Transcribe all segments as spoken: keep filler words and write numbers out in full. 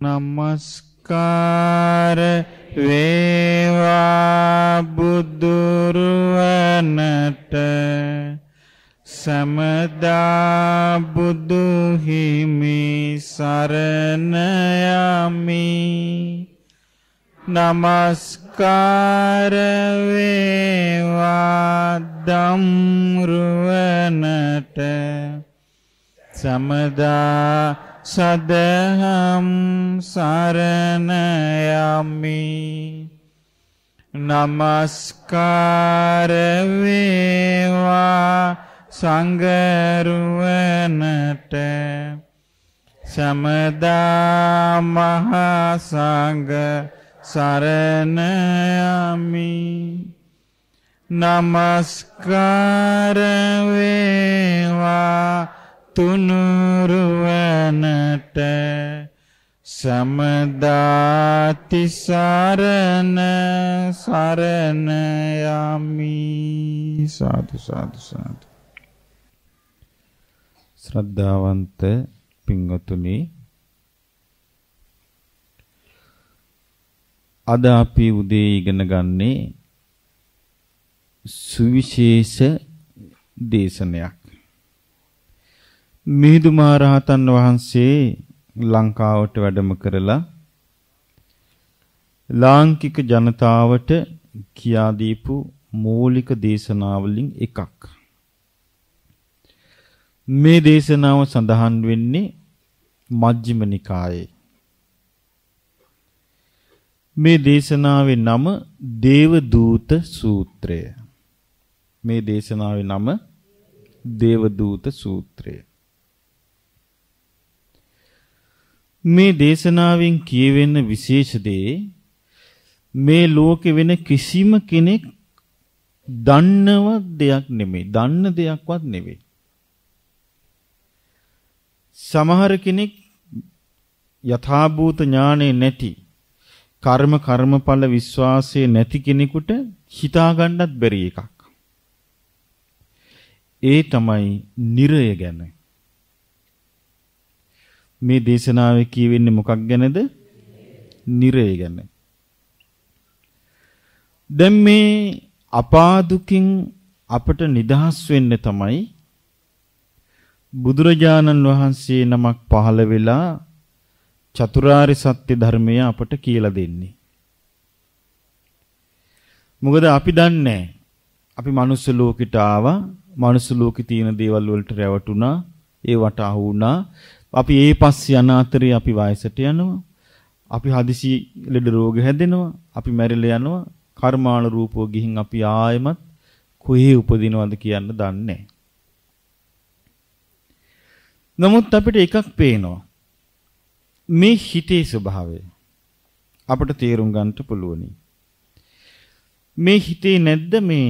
නමස්කාර වේවා බුදුරුවනට සමදා බුදු හිමි සරණ යමි. නමස්කාර වේවා ධම්රුවනට සමදා සදහම් සරණ යමි. නමස්කාර වේවා සංඝරුවනට සමදා මහා සංඝ සරණ යමි. නමස්කාර වේවා තුනුරුවනට සමදාති සරණ සරණ යමි. සාදු සාදු සාදු. ශ්‍රද්ධාවන්ත පින්වතුනි, අද අපි උදේ ඉගෙන ගන්නේ සුවිශේෂ දේශනයක්. මිහිඳු මහරහතන් වහන්සේ ලංකාවට වැඩම කරලා ලාංකික ජනතාවට කියා දීපු මූලික දේශනාවලින් එකක්. මේ දේශනාව සඳහන් වෙන්නේ මජ්ක්‍ධිම නිකායේ. මේ දේශනාවේ නම දේවදූත සූත්‍රය. මේ දේශනාවේ නම දේවදූත සූත්‍රය. මේ දේශනාවෙන් කියවෙන විශේෂ දේ මේ ලෝකේ වෙන කිසිම කෙනෙක් දන්නව දෙයක් නෙමෙයි. දන්න දෙයක්වත් නෙවෙයි. සමහර කෙනෙක් යථාභූත ඥානෙ නැති, කර්ම කර්මඵල විශ්වාසයේ නැති කෙනෙකුට හිතා ගන්නත් බැරි එකක්. ඒ තමයි නිරය ගැන. මේ දේශනාවේ කියවෙන්නේ මොකක් ගැනද? නිරය ගැන. දැන් මේ අපාදුකින් අපට නිදහස් වෙන්න තමයි බුදුරජාණන් වහන්සේ නමක් පහළ වෙලා චතුරාර්ය සත්‍ය ධර්මය අපට කියලා දෙන්නේ. මොකද අපි දන්නේ අපි මනුස්ස ලෝකෙට ආවා, මනුස්ස ලෝකේ තියෙන දේවල් වලට රැවටුණා, ඒවට අහු වුණා. අපි ඒ පස්සේ යන අතරේ අපි වයසට යනවා, අපි හදිසි ලෙඩ රෝග හැදෙනවා, අපි මැරිලා යනවා. කර්මානුරූපව ගිහින් අපි ආයෙමත් කොහේ උපදිනවද කියන්න දන්නේ නැහැ. නමුත් අපිට එකක් පේනවා. මේ හිතේ ස්වභාවය අපට තේරුම් ගන්නට පුළුවනි. මේ හිතේ නැද්ද මේ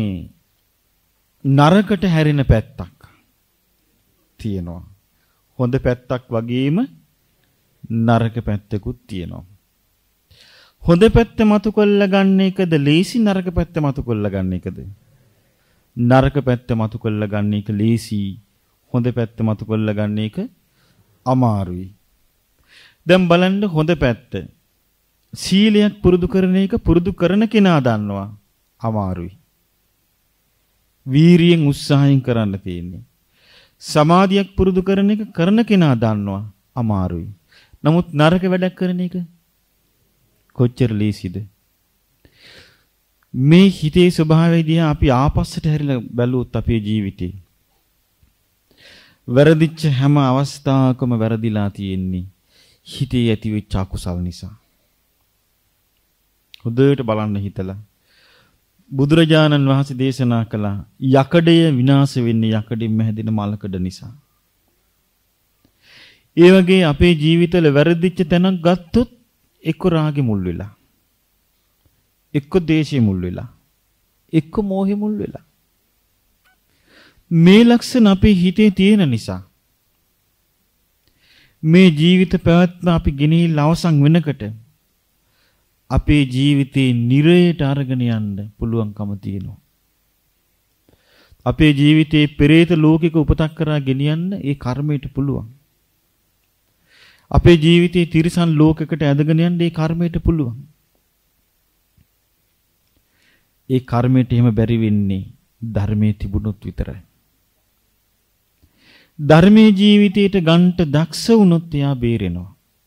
නරකට හැරෙන පැත්තක් තියෙනවා. හොඳ පැත්තක් වගේම නරක පැත්තකුත් තියෙනවා. හොඳ පැත්ත මතු කරලා ගන්න එකද ලේසි, නරක පැත්ත මතු කරලා ගන්න එකද? නරක පැත්ත මතු කරලා ගන්න එක ලේසි, හොඳ පැත්ත මතු කරලා ගන්න එක අමාරුයි. දැන් බලන්න හොඳ පැත්ත. සීලයක් පුරුදු කරන එක පුරුදු කරන කෙනා දන්නවා අමාරුයි. වීරියෙන් උත්සාහයෙන් කරන්න තියෙන්නේ. සමාධියක් පුරුදු කරන එක කරන කෙනා දන්නවා අමාරුයි. නමුත් නරක වැඩක් කරන එක කොච්චර ලේසිද? මේ හිතේ ස්වභාවය දිහා අපි ආපස්සට හැරිලා බැලුවොත් අපේ ජීවිතේ වැරදිච්ච හැම අවස්ථාවකම වැරදිලා තියෙන්නේ හිතේ ඇතිවෙච්ච අකුසල් නිසා. හොඳට බලන්න හිතලා. බුදුරජාණන් වහන්සේ දේශනා කළා යකඩය විනාශ වෙන්නේ යකඩින්ම හැදෙන මලකඩ නිසා. ඒ වගේ අපේ ජීවිතවල වැරදිච්ච තැනක් ගත්තොත් එක්ක රාගෙ මුල් වෙලා, එක්ක දේශෙ මුල් වෙලා, එක්ක මෝහෙ මුල් වෙලා. මේ ලක්ෂණ අපේ හිතේ තියෙන නිසා මේ ජීවිත පැවැත්ම අපි ගෙනිහිල්ලා අවසන් වෙනකොට අපේ ජීවිතේ නිරයට අරගෙන යන්න පුළුවන්කම තියෙනවා. අපේ ජීවිතේ පෙරේත ලෝකික උපතක් කරා ගෙනියන්න ඒ කර්මයට පුළුවන්. අපේ ජීවිතේ තිරිසන් ලෝකයකට ඇදගෙන යන්න ඒ කර්මයට පුළුවන්. ඒ කර්මයට එහෙම බැරි වෙන්නේ ධර්මයේ තිබුණොත් විතරයි. ධර්මයේ ජීවිතයට ගන්ට දක්ෂ වුණොත් එයා බේරෙනවා.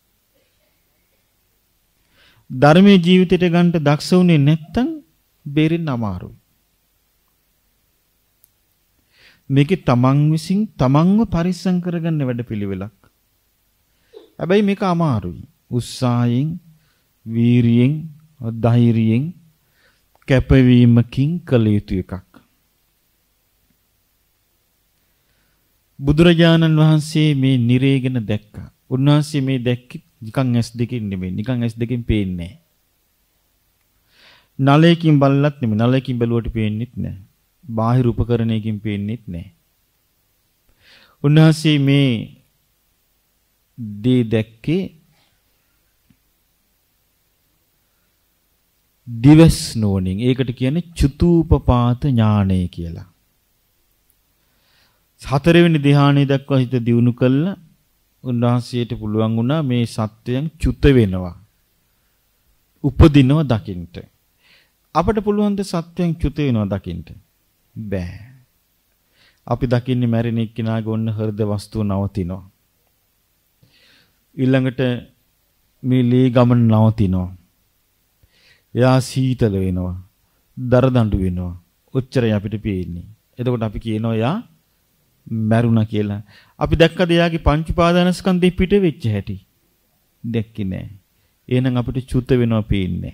ධර්මයේ ජීවිතයට ගන්ට දක්ෂ වුණේ නැත්තම් බේරෙන්න අමාරුයි. මේකේ තමන් විසින් තමන්ව පරිස්සම් කරගන්න වැඩපිළිවෙලක්. හැබැයි මේක අමාරුයි. උත්සාහයෙන්, වීරියෙන්, ධෛර්යයෙන්, කැපවීමකින් කළ යුතු එකක්. බුදුරජාණන් වහන්සේ මේ නිරේගෙන දැක්කා. උන්වහන්සේ මේ දැක්කේ නිකන් ඇස් දෙකින් නෙමෙයි. නිකන් ඇස් දෙකින් පේන්නේ නැහැ. නලයකින් බලලත් නෙමෙයි. නලයකින් බැලුවට පේන්නෙත් නැහැ. බාහිර උපකරණයකින් පේන්නෙත් නැහැ. උන්වහන්සේ මේ දේ දැක්කේ දිවස් නුවණින්. ඒකට කියන්නේ චුතූපපාත ඥානය කියලා. හතරවෙනි ධ්‍යානය දක්වා හිත දියුණු කළා. උන්වහන්සේට පුළුවන් වුණා මේ සත්‍යයන් චුත වෙනවා. උපදිනවා දකින්න. අපිට පුළුවන් ද සත්‍යයන් චුත වෙනවා දකින්න? බෑ. අපි දකින්නේ මැරෙන එක්කිනාගේ ඔන්න හෘද වස්තුව නවතිනවා. ඊළඟට මේ ලී ගමන නවතිනවා. එයා සීතල වෙනවා. දර දඬු වෙනවා. ඔච්චරයි අපිට පේන්නේ. එතකොට අපි කියනවා එයා මැරුණා කියලා. අපි දැක්කද එයාගේ පංච උපාදානස්කන්ධේ පිට වෙච්ච හැටි? දැක්කේ නෑ. එහෙනම් අපිට චුත වෙනවා පේන්නේ.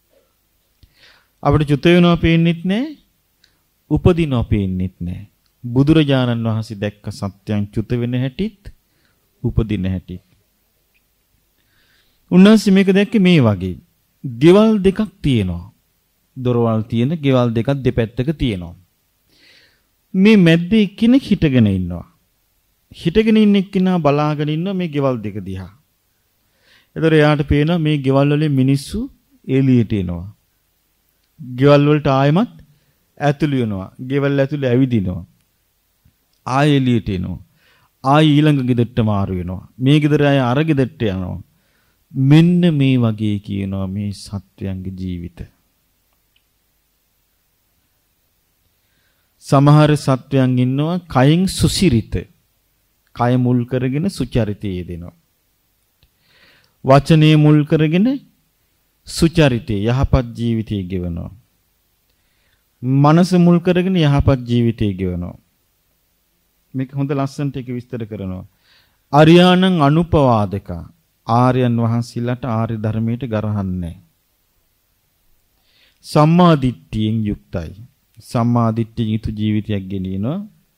අපිට චුත වෙනවා පේන්නෙත් නෑ. උපදිනවා පේන්නෙත් නෑ. බුදුරජාණන් වහන්සේ දැක්ක සත්‍යයන් චුත වෙන හැටිත් උපදින හැටිත්. උන්වහන්සේ මේක දැක්කේ මේ වගේ. ගෙවල් දෙකක් තියෙනවා. දොරවල් තියෙන ගෙවල් දෙකක් දෙපැත්තක තියෙනවා. මේ මැද්දේ කෙනෙක් හිටගෙන ඉන්නවා. හිටගෙන ඉන්න එක්කිනා බලාගෙන ඉන්නවා මේ ගෙවල් දෙක දිහා. එතකොට එයාට පේනවා මේ ගෙවල් වල මිනිස්සු එළියට එනවා. ගෙවල් වලට ආයෙමත් ඇතුළු වෙනවා. ගෙවල් ඇතුළේ ඇවිදිනවා. ආයෙ එළියට එනවා. ආයෙ ඊළඟ ගෙදරට මාරු වෙනවා. මේ ගෙදර ආයෙ අර ගෙදරට යනවා. මෙන්න මේ වගේ කියනවා මේ සත්වයන්ගේ ජීවිත. සමහර සත්වයන් ඉන්නවා කයින් සුසිරිත. කය මුල් කරගෙන සුචරිතය යෙදෙනවා. වචනේ මුල් කරගෙන සුචරිතය යහපත් ජීවිතය ගෙවනවා. මනස මුල් කරගෙන යහපත් ජීවිතය ගෙවනවා. මේක හොඳ ලස්සනට ඒක විස්තර කරනවා. අරියාණං අනුපවාදක ආර්යයන් වහන්සේලාට ආර්ය ධර්මයට ගරහන්නේ. සම්මා දිට්ඨියෙන් යුක්තයි. සම්මා දිට්ඨියෙන් යුතු ජීවිතයක් ගෙනියනවා.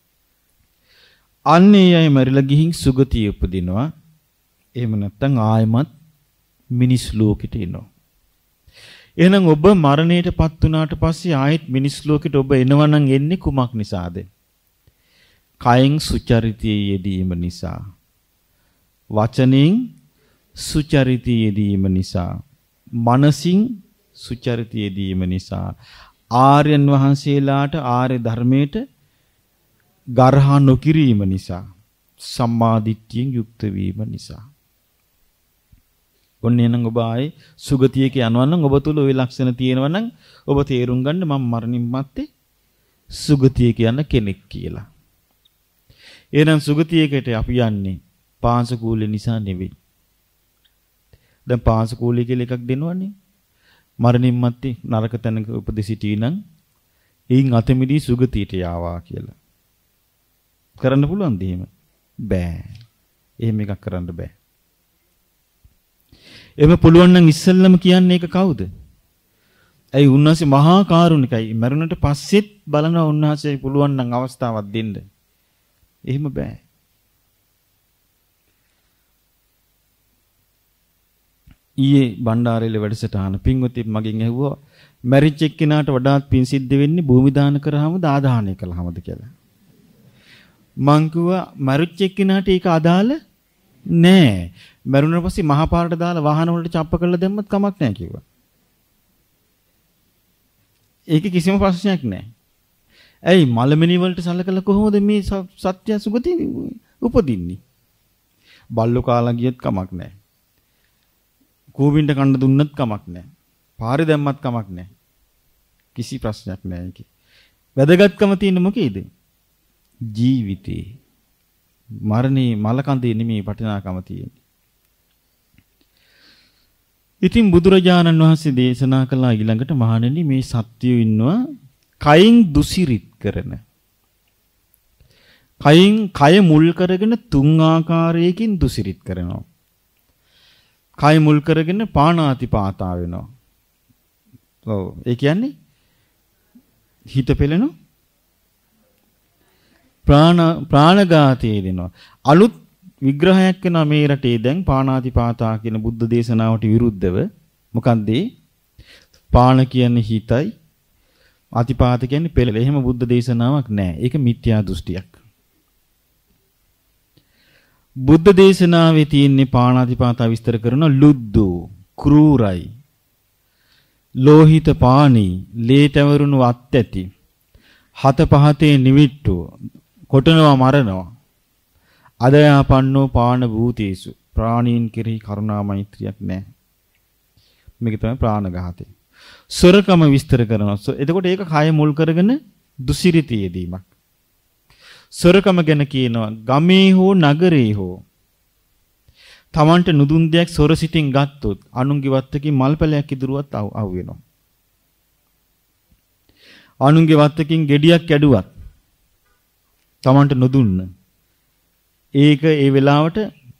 අන්නේ අය මරිලා ගිහින් සුගතිය උපදිනවා. එහෙම නැත්නම් ආයමත් මිනිස් ලෝකෙට එනවා. එහෙනම් ඔබ මරණයටපත් වුණාට පස්සේ ආයෙත් මිනිස් ලෝකෙට ඔබ එනවා නම් එන්නේ කුමක් නිසාද? කයෙන් සුචරිතයේ යෙදීම නිසා. වචනෙන් සුචරිතයේ යෙදීම නිසා. මනසින් සුචරිතයේ යෙදීම නිසා. ආර්යයන් වහන්සේලාට ආර්ය ධර්මයට ගරහා නොකිරීම නිසා. සම්මා දිට්ඨියෙන් යුක්ත වීම නිසා. ඔන්න එනං ඔබ ආයේ සුගතියක යනවා නම් ඔබ තුල ওই ලක්ෂණ තියෙනවා නම් ඔබ තේරුම් ගන්න මම මරණින් මත්තේ සුගතියක යන කෙනෙක් කියලා. එහෙනම් සුගතියකට අපි යන්නේ පාංශකූල නිසා නෙවෙයි. දැන් පාංශකූලිය කියලා එකක් දෙනවනේ. මරණින් මත්තේ නරක තැනක උපදී සිටී නම් එයින් අත මිදී සුගතියට යාවා කියලා. කරන්න පුළුවන්ද එහෙම? බෑ. එහෙම එකක් කරන්න බෑ. එහෙම පුළුවන් නම් ඉස්සෙල්ලම කියන්නේ ඒක කවුද? ඇයි උන්වහන්සේ මහා කාරුණිකයි. මරුණට පස්සෙත් බලන උන්වහන්සේ පුළුවන් නම් අවස්ථාවක් දෙන්න. එහෙම බෑ. ඊයේ බණ්ඩාරේල වැඩසටහන පින්වත්නි මගෙන් ඇහුවා මැරිච් එක්කිනාට වඩාත් පින් සිද්ධ වෙන්නේ භූමි දාන කරාමද ආදාහනය කළාමද කියලා. මං කිව්වා මැරිච් එක්කිනාට ඒක අදාළ නෑ. මැරුණාට පස්සේ මහා පාරට දාලා වාහන වලට චප්ප කරලා දැම්මත් කමක් නෑ කිව්වා. ඒක කිසිම ප්‍රශ්නයක් නෑ. ඇයි මලමිනි වලට සලකලා කොහොමද මේ සත්‍ය සුගති උපදින්නේ? බල්ලෝ කාලා ගියත් කමක් නැහැ. කූඹින්ට කන්න දුන්නත් කමක් නැහැ. පාරේ දැම්මත් කමක් නැහැ. කිසි ප්‍රශ්නයක් නැහැ ඒකේ. වැදගත්කම තියෙන්නේ මොකේද? ජීවිතේ. මරණේ මලකඳේ නෙමෙයි වටිනාකම තියෙන්නේ. ඉතින් බුදුරජාණන් වහන්සේ දේශනා කළා ඊළඟට මහණෙනි මේ සත්‍යය ඉන්නවා කයින් දුසිරිත කරන. කයින් කය මුල් කරගෙන තුන් ආකාරයකින් දුසිරිත කරනවා. කය මුල් කරගෙන පාණාතිපාතා වෙනවා. ඔව් ඒ කියන්නේ හිත පෙළෙන ප්‍රාණ ප්‍රාණඝාතය දෙනවා. අලුත් විග්‍රහයක් කරන මේ රටේ දැන් පාණාතිපාතා කියන බුද්ධ දේශනාවට විරුද්ධව මොකන්ද? පාණ කියන්නේ හිතයි, අතිපාත කියන්නේ පෙළල. එහෙම බුද්ධ දේශනාවක් නැහැ. ඒක මිත්‍යා දෘෂ්ටියක්. බුද්ධ දේශනාවේ තියෙන්නේ පාණාතිපාතා විස්තර කරන ලුද්දු, ක්‍රූරයි, ලෝහිත පාණී, ලේතවරුණු වත් ඇති, හත පහතේ නිවිට්ටු, කොටනවා මරනවා. අදයාපන්නෝ පාණ භූතේසු, ප්‍රාණීන් කෙරෙහි කරුණා මෛත්‍රියක් නැහැ. මේක තමයි ප්‍රාණඝාතය. සොරකම විස්තර කරනවා. එතකොට ඒක කය මුල් කරගෙන දුසිරිතයේදීමක්. සොරකම ගැන කියනවා ගමේ හෝ නගරේ හෝ තමන්ට නුදුන් දෙයක් සොර සිටින් ගත්තොත් අනුන්ගේ වත්තකින් මල්පැලයක් ඉදිරුවත් අහු වෙනවා. අනුන්ගේ වත්තකින් ගෙඩියක් කැඩුවත් තමන්ට නොදුන්න ඒක ඒ වෙලාවට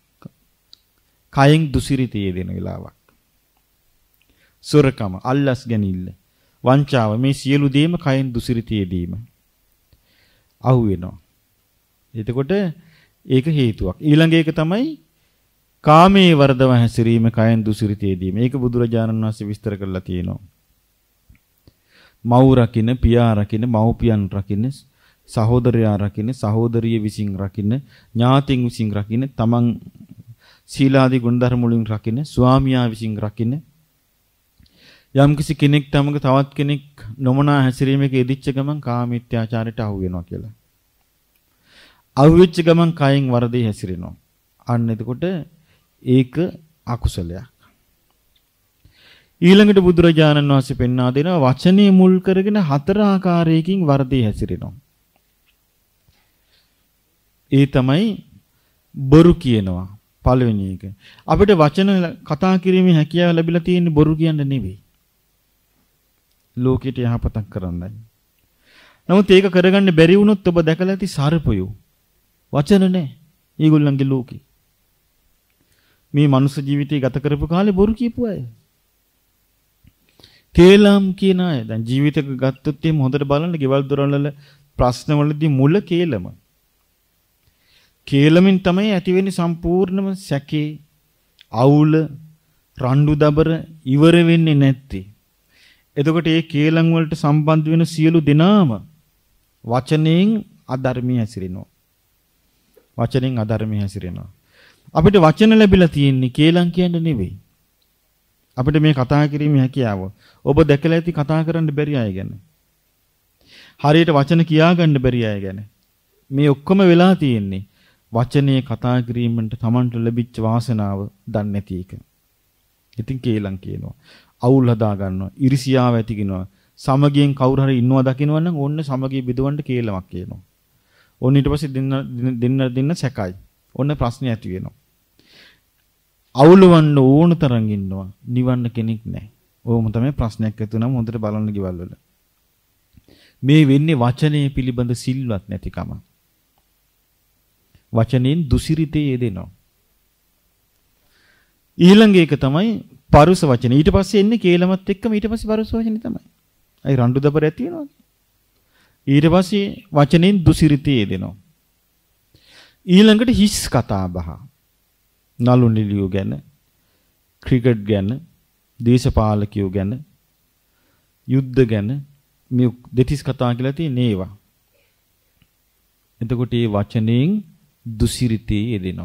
කයෙන් දුසිරිතයේ දෙන වෙලාවක්. සොරකම, අල්ලස් ගැනීම, වංචාව මේ සියලු දේම කයෙන් දුසිරිතයේ දීම අහු වෙනවා. එතකොට ඒක හේතුවක්. ඊළඟ එක තමයි කාමයේ වර්ධව හැසිරීම කයෙන් දුසිරිතයේ දීම. මේක බුදුරජාණන් වහන්සේ විස්තර කරලා තියෙනවා. මව් රකින්න, පියා රකින්න, මව්පියන් රකින්න, සහෝදරයා රකින්න, සහෝදරිය විසින් රකින්න, ඥාතින් විසින් රකින්න, තමන් සීලාදී ගුණධර්ම වලින් රකින්න, ස්වාමියා විසින් රකින්න. යම්කිසි කෙනෙක් තමක තවත් කෙනෙක් නොමනා හැසිරීමක යෙදිච්ච ගමන් කාමීත්‍යාචාරයට අහු වෙනවා කියලා. අහුවෙච්ච ගමන් කයෙන් වරදේ හැසිරෙනවා. අන්න එතකොට ඒක අකුසලයක්. ඊළඟට බුදුරජාණන් වහන්සේ පෙන්වා දෙනවා වචනේ මුල් කරගෙන හතර ආකාරයකින් වරදේ හැසිරෙනවා. ඒ තමයි බොරු කියනවා පළවෙනි එක. අපිට වචන කතා කිරීමේ හැකියාව ලැබිලා තියෙන්නේ බොරු කියන්න නෙවෙයි. ලෝකෙට යහපතක් කරන්නයි. නමුත් ඒක කරගන්න බැරි වුණොත් ඔබ දැකලා ඇති සර්පයෝ වචන නැහැ. ඒගොල්ලන්ගේ ලෝකේ. මේ මනුස්ස ජීවිතය ගත කරපු කාලේ බොරු කියපු අය. කේලම් කියන අය දැන් ජීවිතක ගත්තොත් එහෙම හොඳට බලන්න ගෙවල් දොරවල් වල ප්‍රශ්න වලදී මුල කේලම. කේලමින් තමයි ඇති වෙන්නේ සම්පූර්ණම සැකේ, අවුල, රණ්ඩු දබර ඉවර වෙන්නේ නැත්තේ. එතකොට මේ කේලම් වලට සම්බන්ධ වෙන සියලු දෙනාම වචනෙන් අධර්මී හැසිරෙනවා. වචනෙන් අධර්මී හැසිරෙනවා. අපිට වචන ලැබිලා තියෙන්නේ කේලම් කියන්න නෙවෙයි. අපිට මේ කතා කිරීමේ හැකියාව. ඔබ දැකලා ඇති කතා කරන්න බැරි අය ගැන. හරියට වචන කියා ගන්න බැරි අය ගැන. මේ ඔක්කොම වෙලා තියෙන්නේ වචනේ කතා කිරීමෙන්ට Tamanට ලැබිච්ච වාසනාව දන්නේ නැති එක. ඉතින් කේලම් කියනවා. අවුල් හදා ගන්නවා. ඉරිසියාව ඇති කරනවා. සමගියෙන් කවුරු හරි ඉන්නවා දකින්නවා නම් ඕන්න සමගිය බෙදවන්න කේලමක් කියනවා. ඕන්න ඊට පස්සේ දෙන්න දෙන්න දෙන්න සැකයි. ඕන්න ප්‍රශ්න ඇති වෙනවා. අවුලවන්න ඕන තරම් ඉන්නවා. නිවන්න කෙනෙක් නැහැ. ඕම තමයි ප්‍රශ්නයක් ඇති වුණාම හොඳට බලන්න ගෙවල් වල. මේ වෙන්නේ වචනේ පිළිබඳ සිල්වත් නැතිකම. වචනෙන් දුසිරිතේ යෙදෙනවා. ඊළඟ එක තමයි පරුස වචන. ඊට පස්සේ එන්නේ කේලමත් එක්කම ඊට පස්සේ පරුස වචනේ තමයි. අයි රණ්ඩු දබර ඇති වෙනවා. ඊට පස්සේ වචනෙන් දුසිරිතේ යෙදෙනවා. ඊළඟට හිස් කතා බහ. නලු නිලියෝ ගැන, ක්‍රිකට් ගැන, දේශපාලකයෝ ගැන, යුද්ධ ගැන මේ දෙතිස් කතා කියලා තියෙන ඒවා. එතකොට මේ වචනෙන් දුසිරිතේ යෙදෙනවා.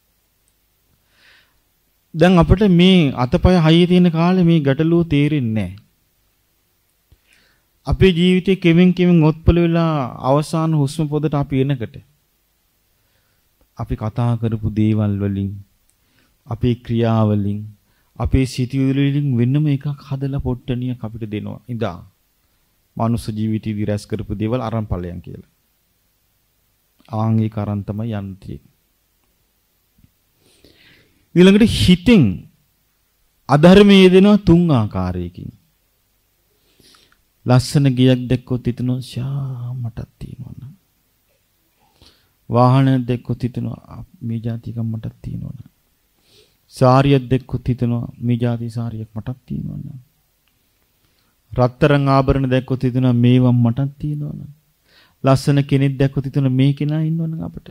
දැන් අපිට මේ අතපය හයිය තියෙන කාලේ මේ ගැටලුව තේරෙන්නේ නැහැ. අපේ ජීවිතේ කෙමෙන් කෙමෙන් ඔත්පල වෙලා අවසාන හුස්ම පොදට අපි එනකට අපි කතා කරපු දේවල් වලින්, අපේ ක්‍රියාවලින්, අපේ සිතුවිලි වලින් වෙනම එකක් හදලා පොට්ටනියක් අපිට දෙනවා. ඉදා. මනුස්ස ජීවිතයේදී රැස් කරපු දේවල් අරන් ඵලයන් කියලා. ආංගික අරන් තමයි යන්නේ. ඊළඟට හිතෙන් අධර්මයේ දෙනවා තුන් ආකාරයකින්. ලස්සන ගියක් දැක්කොත් හිතනවා ෂා මටත් තියෙනවා නේද? වාහනයක් දැක්කොත් හිතනවා මේ જાතික මටත් තියෙනවා නේද? සාරියක් දැක්කොත් හිතනවා මේ જાති සාරියක් මටත් තියෙනවා නේද? රත්තරන් ආභරණ දැක්කොත් හිතනවා මේවා මටත් තියෙනවා නේද? ලස්සන කෙනෙක් දැක්කොත් හිතනවා මේ කෙනා ඉන්නවනම් අපිට.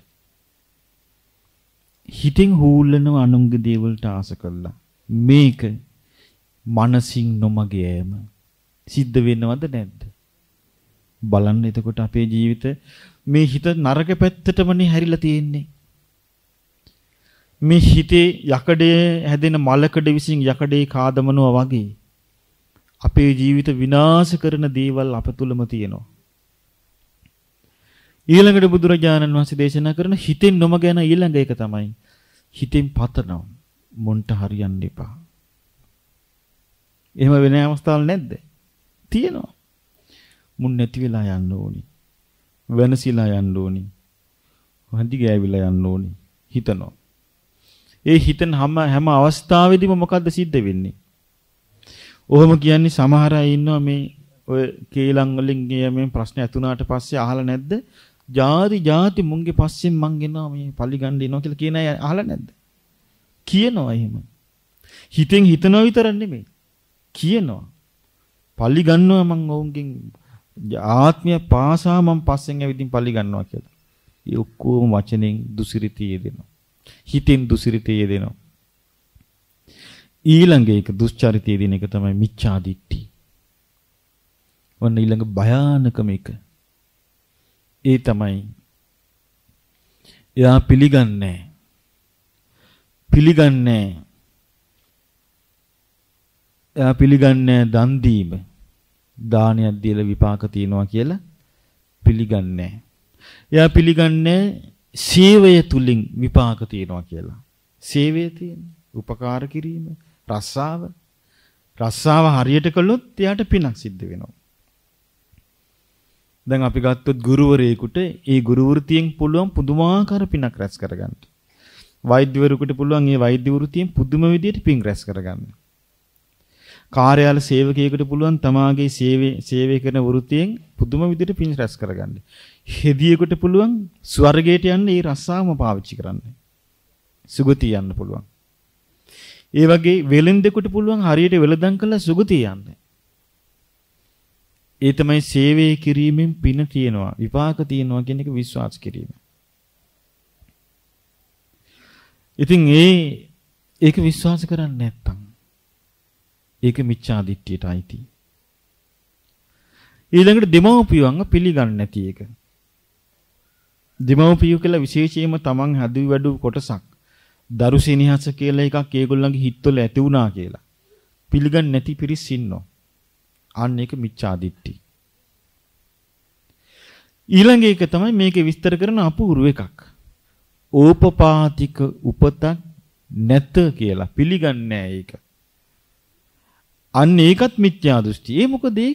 හිතින් හූල්ලනව අනුන්ගේ දේවල්ට ආස කළා. මේක මනසින් නොමගේම සිද්ධ වෙනවද නැද්ද? බලන්න එතකොට අපේ ජීවිත මේ හිත නරක පැත්තටමනේ හැරිලා තියෙන්නේ. මේ හිතේ යකඩේ හැදෙන මලකඩ විසින් යකඩේ කාදමනවා වගේ අපේ ජීවිත විනාශ කරන දේවල් අප තුලම තියෙනවා. ඊළඟට බුදුරජාණන් වහන්සේ දේශනා කරන හිතෙන් නොමග යන ඊළඟ එක තමයි හිතෙන් පතනවා. මොන්ට හරියන්න එපා. එහෙම වෙන අවස්ථාවක් නැද්ද? තියෙනවා. මුන් නැති වෙලා යන්න ඕනි. වෙනසිලා යන්න ඕනි. හඳි ගෑවිලා යන්න ඕනි. හිතනවා. ඒ හිතන හැම හැම අවස්ථාවෙදීම මොකද්ද සිද්ධ වෙන්නේ? ඔහොම කියන්නේ සමහර අය ඉන්නවා මේ ඔය කේලම් වලින් මේ ප්‍රශ්න ඇතුණාට පස්සේ අහලා නැද්ද? ජාති ජාති මුන්ගේ පස්සෙන් මං ගෙනවා මේ පල්ලි ගන්න එනවා කියලා කියන අය අහලා නැද්ද? කියනවා එහෙම. හිතෙන් හිතනවා විතර නෙමෙයි. කියනවා. පල්ලි ගන්නවා මං ඔවුන්ගෙන් ආත්මය පාසා මං පස්සෙන් ඇවිදින් පල්ලි ගන්නවා කියලා. ඒ ඔක්කොම වචනෙන් දුසිරිතය දෙනවා. හිතෙන් දුසිරිතය දෙනවා. ඊළඟ එක දුස්චරිතය දෙන එක තමයි මිච්ඡා දිට්ඨි. ඔන්න ඊළඟ භයානකම එක. ඒ තමයි එයා පිළිගන්නේ පිළිගන්නේ එයා පිළිගන්නේ දන් දීම දානයක් දීලා විපාක තියනවා කියලා පිළිගන්නේ. එයා පිළිගන්නේ සේවය තුලින් විපාක තියනවා කියලා. සේවය තියෙන්නේ උපකාර කිරීම, රස්සාව. රස්සාව හරියට කළොත් එයාට පිනක් සිද්ධ වෙනවා. දැන් අපි ගත්තොත් ගුරුවරයෙකුට ඒ ගුරු වෘත්තියෙන් පුළුවන් පුදුමාකාර පිනක් රැස් කරගන්න. වෛද්‍යවරයෙකුට පුළුවන් ඒ වෛද්‍ය වෘත්තියෙන් පුදුම විදියට පින් රැස් කරගන්න. කාර්යාල සේවකයෙකුට පුළුවන් තමාගේ සේවය සේවය කරන වෘත්තියෙන් පුදුම විදියට පින් රැස් කරගන්න. හෙදියෙකුට පුළුවන් ස්වර්ගයට යන්න ඒ රස්සාවම පාවිච්චි කරන්න. සුගතිය යන්න පුළුවන්. ඒ වගේ වෙලෙන්දෙකුට පුළුවන් හරියට වෙලදම් කළා සුගතිය යන්න. ඒ තමයි සේවය කිරීමෙන් පින තියෙනවා විපාක තියෙනවා කියන එක විශ්වාස කිරීම. ඉතින් ඒ ඒක විශ්වාස කරන්නේ නැත්තම් ඒක මිච්ඡා දිට්ඨියට අයිති. ඊළඟට දෙමව්පියන්ව පිළිගන්නේ නැති එක. දෙමව්පියෝ කියලා විශේෂයෙන්ම තමන් හදු වැඩු කොටසක් දරු සෙනෙහස කියලා එකක් ඒගොල්ලන්ගේ හිතවල ඇති වුණා කියලා පිළිගන්නේ නැති පිරිස් ඉන්නවා. අන්න ඒක මිච්ඡා දිට්ඨි. ඊළඟ එක තමයි මේකේ විස්තර කරන අපූර්ව එකක්. ඕපපාතික උපතක් නැත කියලා පිළිගන්නේ නැහැ ඒක. අන්න ඒකත් මිත්‍යා දෘෂ්ටි. ඒ මොකද ඒක?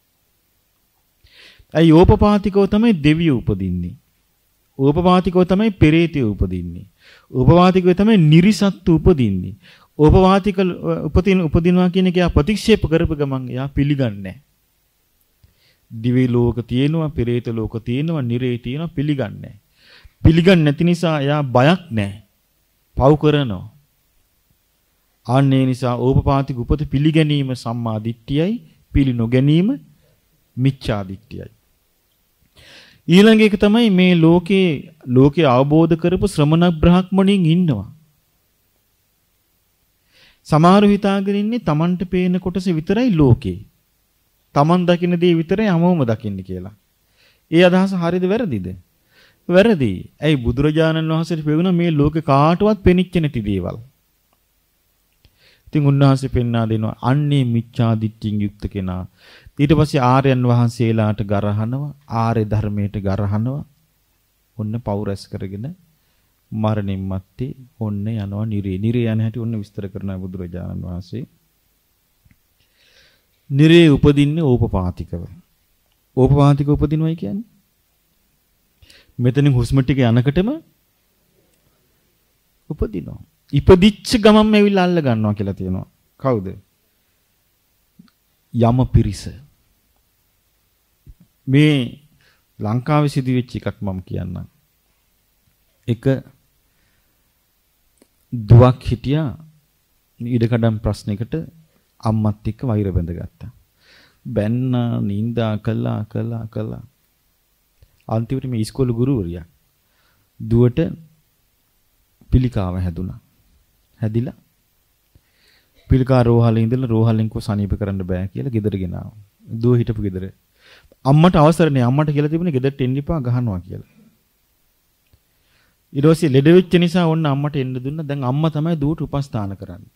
අයි ඕපපාතිකව තමයි දෙවියෝ උපදින්නේ. ඕපපාතිකව තමයි පෙරේතයෝ උපදින්නේ. ඕපපාතිකව තමයි නිරිසත්තු උපදින්නේ. ඕපපාතික උපදින උපදිනවා කියන එක යා ප්‍රතික්ෂේප කරපු ගමන් යා පිළිගන්නේ නැහැ. දිවි ලෝක තියෙනවා, පෙරේත ලෝක තියෙනවා, නිරේ තියෙනවා පිළිගන්නේ නැහැ. පිළිගන්නේ නැති නිසා යා බයක් නැහැ. පව් කරනවා. ආන්නේ නිසා ඕපපාතික උපත පිළිගැනීම සම්මා දිට්ඨියයි, පිළි නොගැනීම මිච්ඡා දිට්ඨියයි. ඊළඟ එක තමයි මේ ලෝකේ ලෝකේ අවබෝධ කරපු ශ්‍රමණ බ්‍රහ්මණින් ඉන්නවා. සමහරව හිතාගෙන ඉන්නේ Tamanට පේන කොටස විතරයි ලෝකේ. Taman දකින්න දේ විතරයි හැමෝම දකින්නේ කියලා. ඒ අදහස හරියද වැරදිද? වැරදි. ඇයි බුදුරජාණන් වහන්සේට පෙවුන මේ ලෝකේ කාටවත් පෙනිච්ච නැති දේවල්. ඉතින් උන්වහන්සේ පෙන්වා දෙනවා අන්නේ මිච්ඡා දිට්ඨියෙන් යුක්ත කෙනා. ඊට පස්සේ ආර්යයන් වහන්සේලාට ගරහනවා, ආර්ය ධර්මයට ගරහනවා. ඔන්න පෞරස් කරගෙන මරණින් මත්තේ ඔන්න යනවා නිරේ. නිරේ යන හැටි ඔන්න විස්තර කරනවා බුදුරජාණන් වහන්සේ. නිරේ උපදින්නේ ඕපපාතිකව. ඕපපාතික උපදිනවයි කියන්නේ මෙතනින් හුස්ම ටික යනකටම උපදිනවා. ඉපදිච්ච ගමන්ම ඇවිල්ලා අල්ල ගන්නවා කියලා තියෙනවා. කවුද? යම පිරිස. මේ ලංකාවේ සිදුවෙච්ච එකක් මම කියන්නම්. එක දුවක් හිටියා ඉඩකඩම් ප්‍රශ්නයකට අම්මත් එක්ක වෛර බැඳගත්තා. බැන්න නින්දා කළා කළා කළා. අන්තිමට මේ ඉස්කෝලේ ගුරුවරියා දුවට පිළිකාව හැදුනා. හැදිලා පිළිකා රෝහලේ ඉඳලා රෝහලෙන් කො සනීප කරන්න බෑ කියලා ගෙදර ගෙනාවා. දුව හිටපු ගෙදර. අම්මට අවසර නෑ. අම්මට කියලා තිබුණේ ගෙදරට එන්න එපා ගහනවා කියලා. ඊට පස්සේ ලෙඩ වෙච්ච නිසා ඔන්න අම්මට එන්න දුන්නා. දැන් අම්මා තමයි දුවට උපස්ථාන කරන්නේ.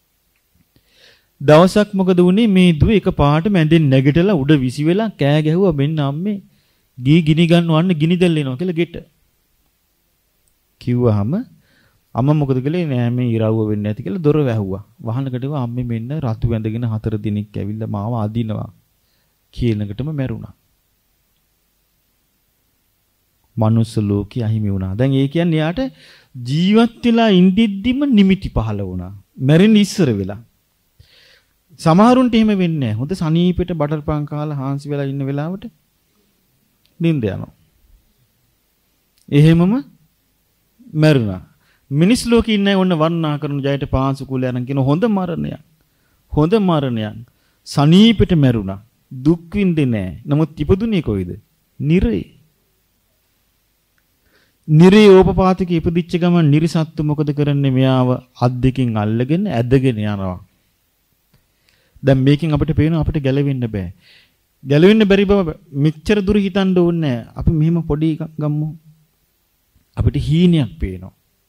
දවසක් මොකද වුනේ මේ දුව එක පාට මැදෙන් නැගිටලා උඩ විසි වෙලා කෑ ගැහුවා මෙන්න අම්මේ දී ගිනි ගන්නවන්න ගිනි දැල් එනවා කියලා ගෙට. කිව්වහම අම්මා මොකද කළේ නෑ මේ ඉරව්ව වෙන්නේ නැති කියලා දොර වැහුවා. වහනකට ගිහුවා අම්මේ මෙන්න රතු වැඳගෙන හතර දිනක් ඇවිල්ලා මාව අදිනවා කියනකටම මැරුණා. මනුස්ස ලෝකෙ අහිමි වුණා. දැන් ඒ කියන්නේ යාට ජීවත් වෙලා ඉඳිද්දිම නිමිටි පහළ වුණා. මැරෙන්න ඉස්සර වෙලා. සමහරුන්ට එහෙම වෙන්නේ නැහැ. හොඳ සනීපෙට බටර් පාන් කාලා හාන්සි වෙලා ඉන්න වෙලාවට නිින්ද යනවා. එහෙමම මැරුණා. මිනිස් ලෝකෙ ඉන්නේ ඔන්න වර්ණනා කරන ජයට පාංශු කුලය අරන් කියන හොඳ මරණයක්. හොඳ මරණයක්. සනීපෙට මැරුණා. දුක් විඳින්නේ නැහැ. නමුත් ඉපදුනේ කොයිද? නිරේ. නිරේ ඕපපාතික ඉපදිච්ච ගමන් නිරිසත්තු මොකද කරන්නේ? මෙයාව අත් දෙකෙන් අල්ලගෙන ඇදගෙන යනවා. දැන් මේකෙන් අපිට පේනවා අපිට ගැලවෙන්න බෑ. ගැලවෙන්න බැරි බව මෙච්චර දුර හිතන්න ඕනේ නැහැ. අපි මෙහෙම පොඩි එකක් ගමු. අපිට හීනයක් පේනවා.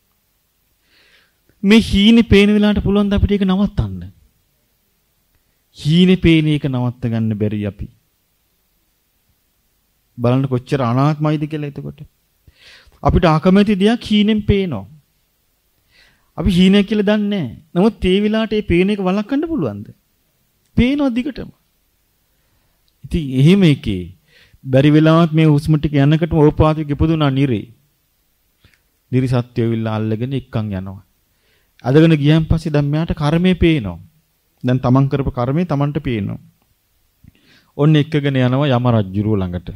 මේ හීනේ පේන වෙලාවට පුළුවන් ද අපිට ඒක නවත්තන්න? හීනේ පේන එක නවත්ත ගන්න බැරි අපි. බලන්න කොච්චර අනාත්මයිද කියලා එතකොට. අපිට අකමැති දෙයක් හීනෙන් පේනවා. අපි හීනයක් කියලා දන්නේ නැහැ. නමුත් ඒ වෙලාවට ඒ පේන එක වළක්වන්න පුළුවන්ද? පේනවා දිගටම. ඉතින් එහෙම එකේ බැරි වෙලාවත් මේ හුස්ම ටික යනකොටම ඕපාතික ඉපදුනා නිරේ. නිරි සත්‍යය විල්ලා අල්ලගෙන එක්කන් යනවා. අදගෙන ගියන් පස්සේ දැන් මෙයාට කර්මය පේනවා. දැන් තමන් කරපු කර්මය තමන්ට පේනවා. ඔන්න එක්කගෙන යනවා යම රජුරුව ළඟට.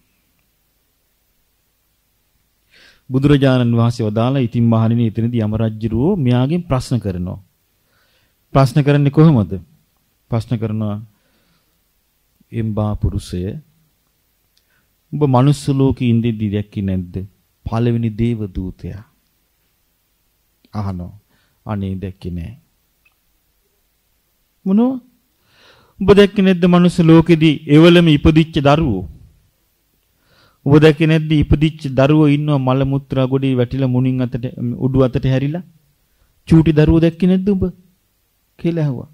බුදුරජාණන් වහන්සේ වදාලා ඉතින් මහණෙනි එතනදී යම රජුරුව මෙයාගෙන් ප්‍රශ්න කරනවා. ප්‍රශ්න කරන්නේ කොහොමද? ප්‍රශ්න කරනවා එම්බා පුරුෂය ඔබ මනුස්ස ලෝකේ ඉඳිද්දි දැක්කේ නැද්ද? පළවෙනි දේව දූතයා. අහනවා. අනේ දැක්කේ නෑ. මොනෝ? ඔබ දැක්කේ නැද්ද මනුස්ස ලෝකෙදී එවලම ඉපදිච්ච දරුවෝ? ඔබ දැක්කේ නැද්ද ඉපදිච්ච දරුවෝ ඉන්නවා මල මුත්‍රා ගොඩේ වැටිලා මුණින් අතට උඩු අතට හැරිලා? චූටි දරුවෝ දැක්කේ නැද්ද ඔබ? කියලා ඇහුවා.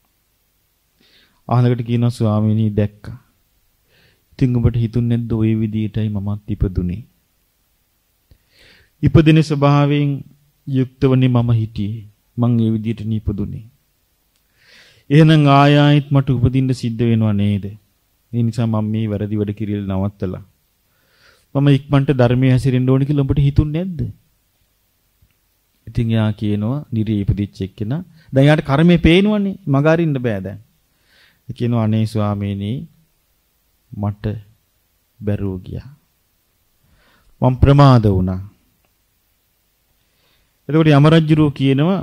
අහනකට කියනවා ස්වාමීනි දැක්කා. ඉතින් ඔබට හිතුන්නේ නැද්ද ওই විදියටයි මමත් ඉපදුනේ? ඉපදින ස්වභාවයෙන් යුක්තවනේ මම හිටියේ. මං ඒ විදියට නිපදුනේ. එහෙනම් ආය ආයෙත් මට උපදින්න සිද්ධ වෙනව නේද? ඒ නිසා මම මේ වැරදි වැඩ කිරියල් නවත්තලා මම ඉක්මනට ධර්මයේ හැසිරෙන්න ඕන කියලා ඔබට හිතුන්නේ නැද්ද? ඉතින් යා කියනවා නිරේ ඉපදිච්ච එක්කෙනා. දැන් යාට කර්මය පේනවනේ. මග අරින්න බෑ දැන්. ඒ කියනවා අනේ ස්වාමීනි මට බැරුව ගියා. මම ප්‍රමාද වුණා. එතකොට යම රජුරෝ කියනවා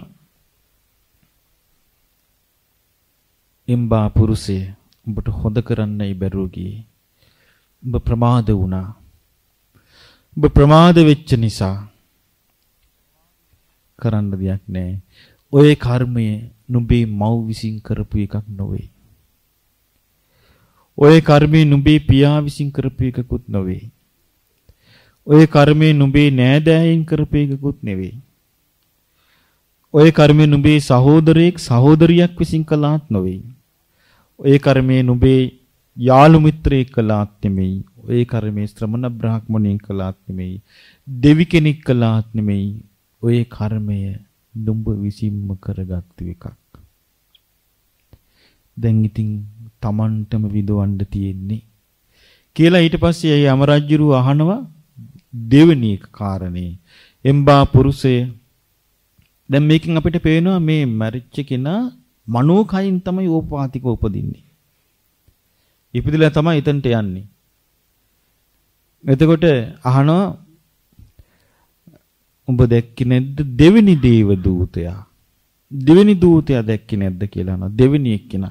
එම්බා පුරුෂය උඹට හොද කරන්නයි බැරුව ගියේ. උඹ ප්‍රමාද වුණා. උඹ ප්‍රමාද වෙච්ච නිසා කරන්න දෙයක් නැහැ. ඔය කර්මය නුඹේ මව් විසින් කරපු එකක් නොවේ. ඔය කර්මය නුඹේ පියා විසින් කරපු එකකුත් නොවේ. ඔය කර්මය නුඹේ නෑදෑයන් කරපු එකකුත් නෙවෙයි. ඔය කර්මය නුඹේ සහෝදරයෙක් සහෝදරියක් විසින් කළාත් නොවේ. ඔය කර්මය නුඹේ යාළු මිත්‍රයෙක් කළාත් නෙමෙයි. ඔය කර්මය ශ්‍රමණ බ්‍රාහ්මණයෙක් කළාත් නෙමෙයි. දෙවි කෙනෙක් කළාත් නෙමෙයි. ඔය කර්මය නුඹ විසින්ම කරගත්තු එකක්. දැන් ඉතින් Tamanටම විඳවන්න තියෙන්නේ කියලා ඊට පස්සේ ඒ යමරජුරු අහනවා දෙවෙනි කාරණේ. එම්බා පුරුෂය දැන් මේකෙන් අපිට පේනවා මේ මරිච්ච කෙනා මනෝකයින් තමයි ඕපාතික උපදින්නේ. ඉපදිලා තමයි එතනට යන්නේ. එතකොට අහනවා උඹ දැක්කේ නැද්ද දෙවෙනි දේව දූතයා? දෙවෙනි දූතයා දැක්කේ නැද්ද කියලා අහනවා. දෙවෙනි එක්කෙනා.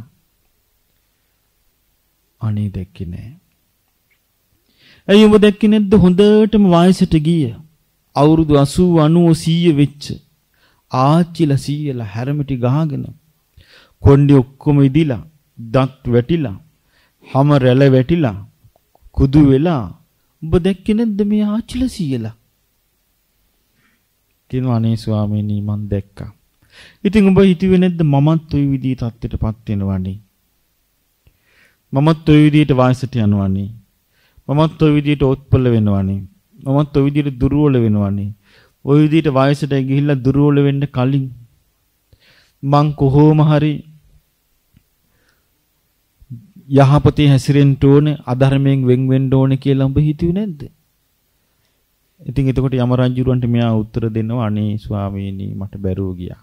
අනේ දැක්කේ නෑ. ඇයි උඹ දැක්කේ නැද්ද හොඳටම වයසට ගිය අවුරුදු අසූ අනූ සීය වෙච්ච ආච්චිලා සීයලා හැරමිටි ගහගෙන කොණ්ඩි ඔක්කොම ඉදිලා දත් වැටිලා හැම රැළ වැටිලා කුදු වෙලා උඹ දැක්කේ නැද්ද මේ ආච්චිලා සීයලා? කියනවා අනේ ස්වාමීනි මං දැක්කා. ඉතින් උඹ හිතුවේ නැද්ද මමත් ওই විදිහේ තත්ත්වයටපත් වෙනවනේ? මමත් ওই විදිහට වයසට යනවනේ. මමත් ওই විදිහට ඔත්පල වෙනවනේ. මමත් ওই විදිහට දුර්වල වෙනවනේ. ওই විදිහට වයසට ගිහිල්ලා දුර්වල වෙන්න කලින් මං කොහොම හරි යහපතේ හැසිරෙන්න ඕනේ, අධර්මයෙන් වෙන් වෙන්න ඕනේ කියලා උඹ හිතුවේ නැද්ද? ඉතින් එතකොට යම රජුරන්ට මෙයා උත්තර දෙනවා අනේ ස්වාමීනි මට බැරුව ගියා.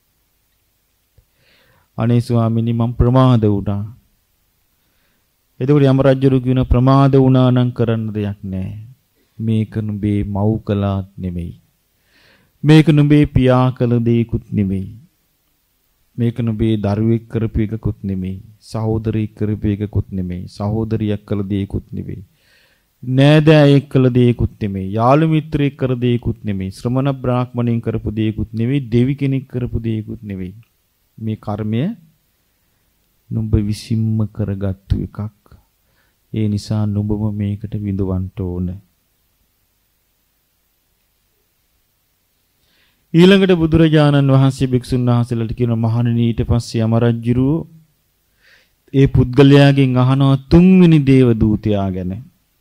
අනේ ස්වාමීනි මම ප්‍රමාද වුණා. එතකොට යම රජුරු කියන ප්‍රමාද වුණා නම් කරන්න දෙයක් නැහැ. මේක නුඹේ මව් කළාත් නෙමෙයි. මේක නුඹේ පියා කළ දෙයක්ුත් නෙමෙයි. මේක නුඹේ දරුවෙක් කරපු එකකුත් නෙමෙයි. සහෝදරයෙක් කරපු එකකුත් නෙමෙයි. සහෝදරියක් කළ දෙයක්ුත් නෙමෙයි. නෑදෑයෙක් කළ දෙයක්ුත් නෙමෙයි. යාළු මිත්‍රයෙක් කර දෙයක්ුත් නෙමෙයි. ශ්‍රමණ බ්‍රාහ්මණයෙන් කරපු දෙයක්ුත් නෙමෙයි. දෙවි කෙනෙක් කරපු දෙයක්ුත් නෙමෙයි. මේ කර්මය නුඹ විසින්ම කරගත්තු එකක්. ඒ නිසා නුඹම මේකට විඳවන්න ඕන. ඊළඟට බුදුරජාණන් වහන්සේ භික්ෂුන් වහන්සේලාට කියන මහණෙනි ඊට පස්සේ යමරජුරු ඒ පුද්ගලයාගෙන් අහනවා තුන්වෙනි දේව දූතයා ගැන.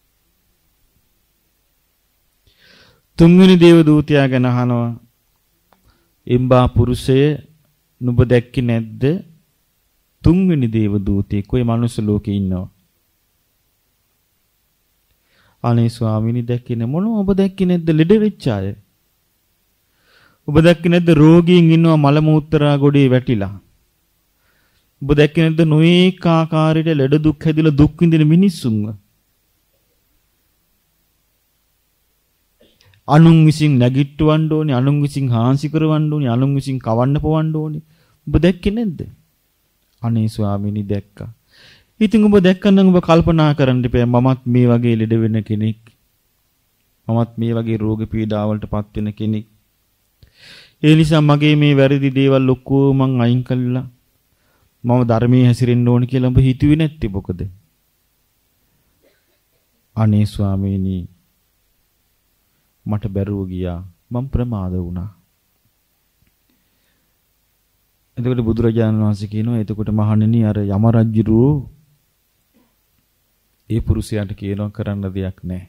තුන්වෙනි දේව දූතයා ගැන අහනවා එම්බා පුරුෂය නුඹ දැක්කේ නැද්ද තුන්වෙනි දේව දූතයෙක් කොයි මනුස්ස ලෝකේ ඉන්නවා? අනේ ස්වාමීනි දැක්කේ නැ මොනව ඔබ දැක්කේ නැද්ද ලෙඩ වෙච්ච අය? ඔබ දැක්කේ නැද්ද රෝගීන් ඉන්නවා මල මූත්‍රා ගොඩේ වැටිලා? ඔබ දැක්කේ නැද්ද නොඒක ආකාරයට ලෙඩ දුක් හැදිලා දුක් විඳින මිනිස්සුන්ව? අනුන් විසින් නැගිට්ටවන්න ඕනේ, අනුන් විසින් හාන්සි කරවන්න ඕනේ, අනුන් විසින් කවන්න පොවන්න ඕනේ. ඔබ දැක්කේ නැද්ද? අනේ ස්වාමීනි දැක්කා. ඉතින් ඔබ දැක්කනම් ඔබ කල්පනා කරන්න එපා මමත් මේ වගේ ලෙඩ වෙන කෙනෙක්. මමත් මේ වගේ රෝග පීඩාවලටපත් වෙන කෙනෙක්. ඒ නිසා මගේ මේ වැරදි දේවල් ඔක්කොම මං අයින් කළා. මම ධර්මයේ හැසිරෙන්න ඕන කියලා ඔබ හිතුවේ නැත්තේ මොකද? අනේ ස්වාමීනි මට බැරුව ගියා. මම ප්‍රමාද වුණා. එතකොට බුදුරජාණන් වහන්සේ කියනවා එතකොට මහණෙනි අර යම රජුරෝ ඒ පුරුෂයාට කියනවා කරන්න දෙයක් නැහැ.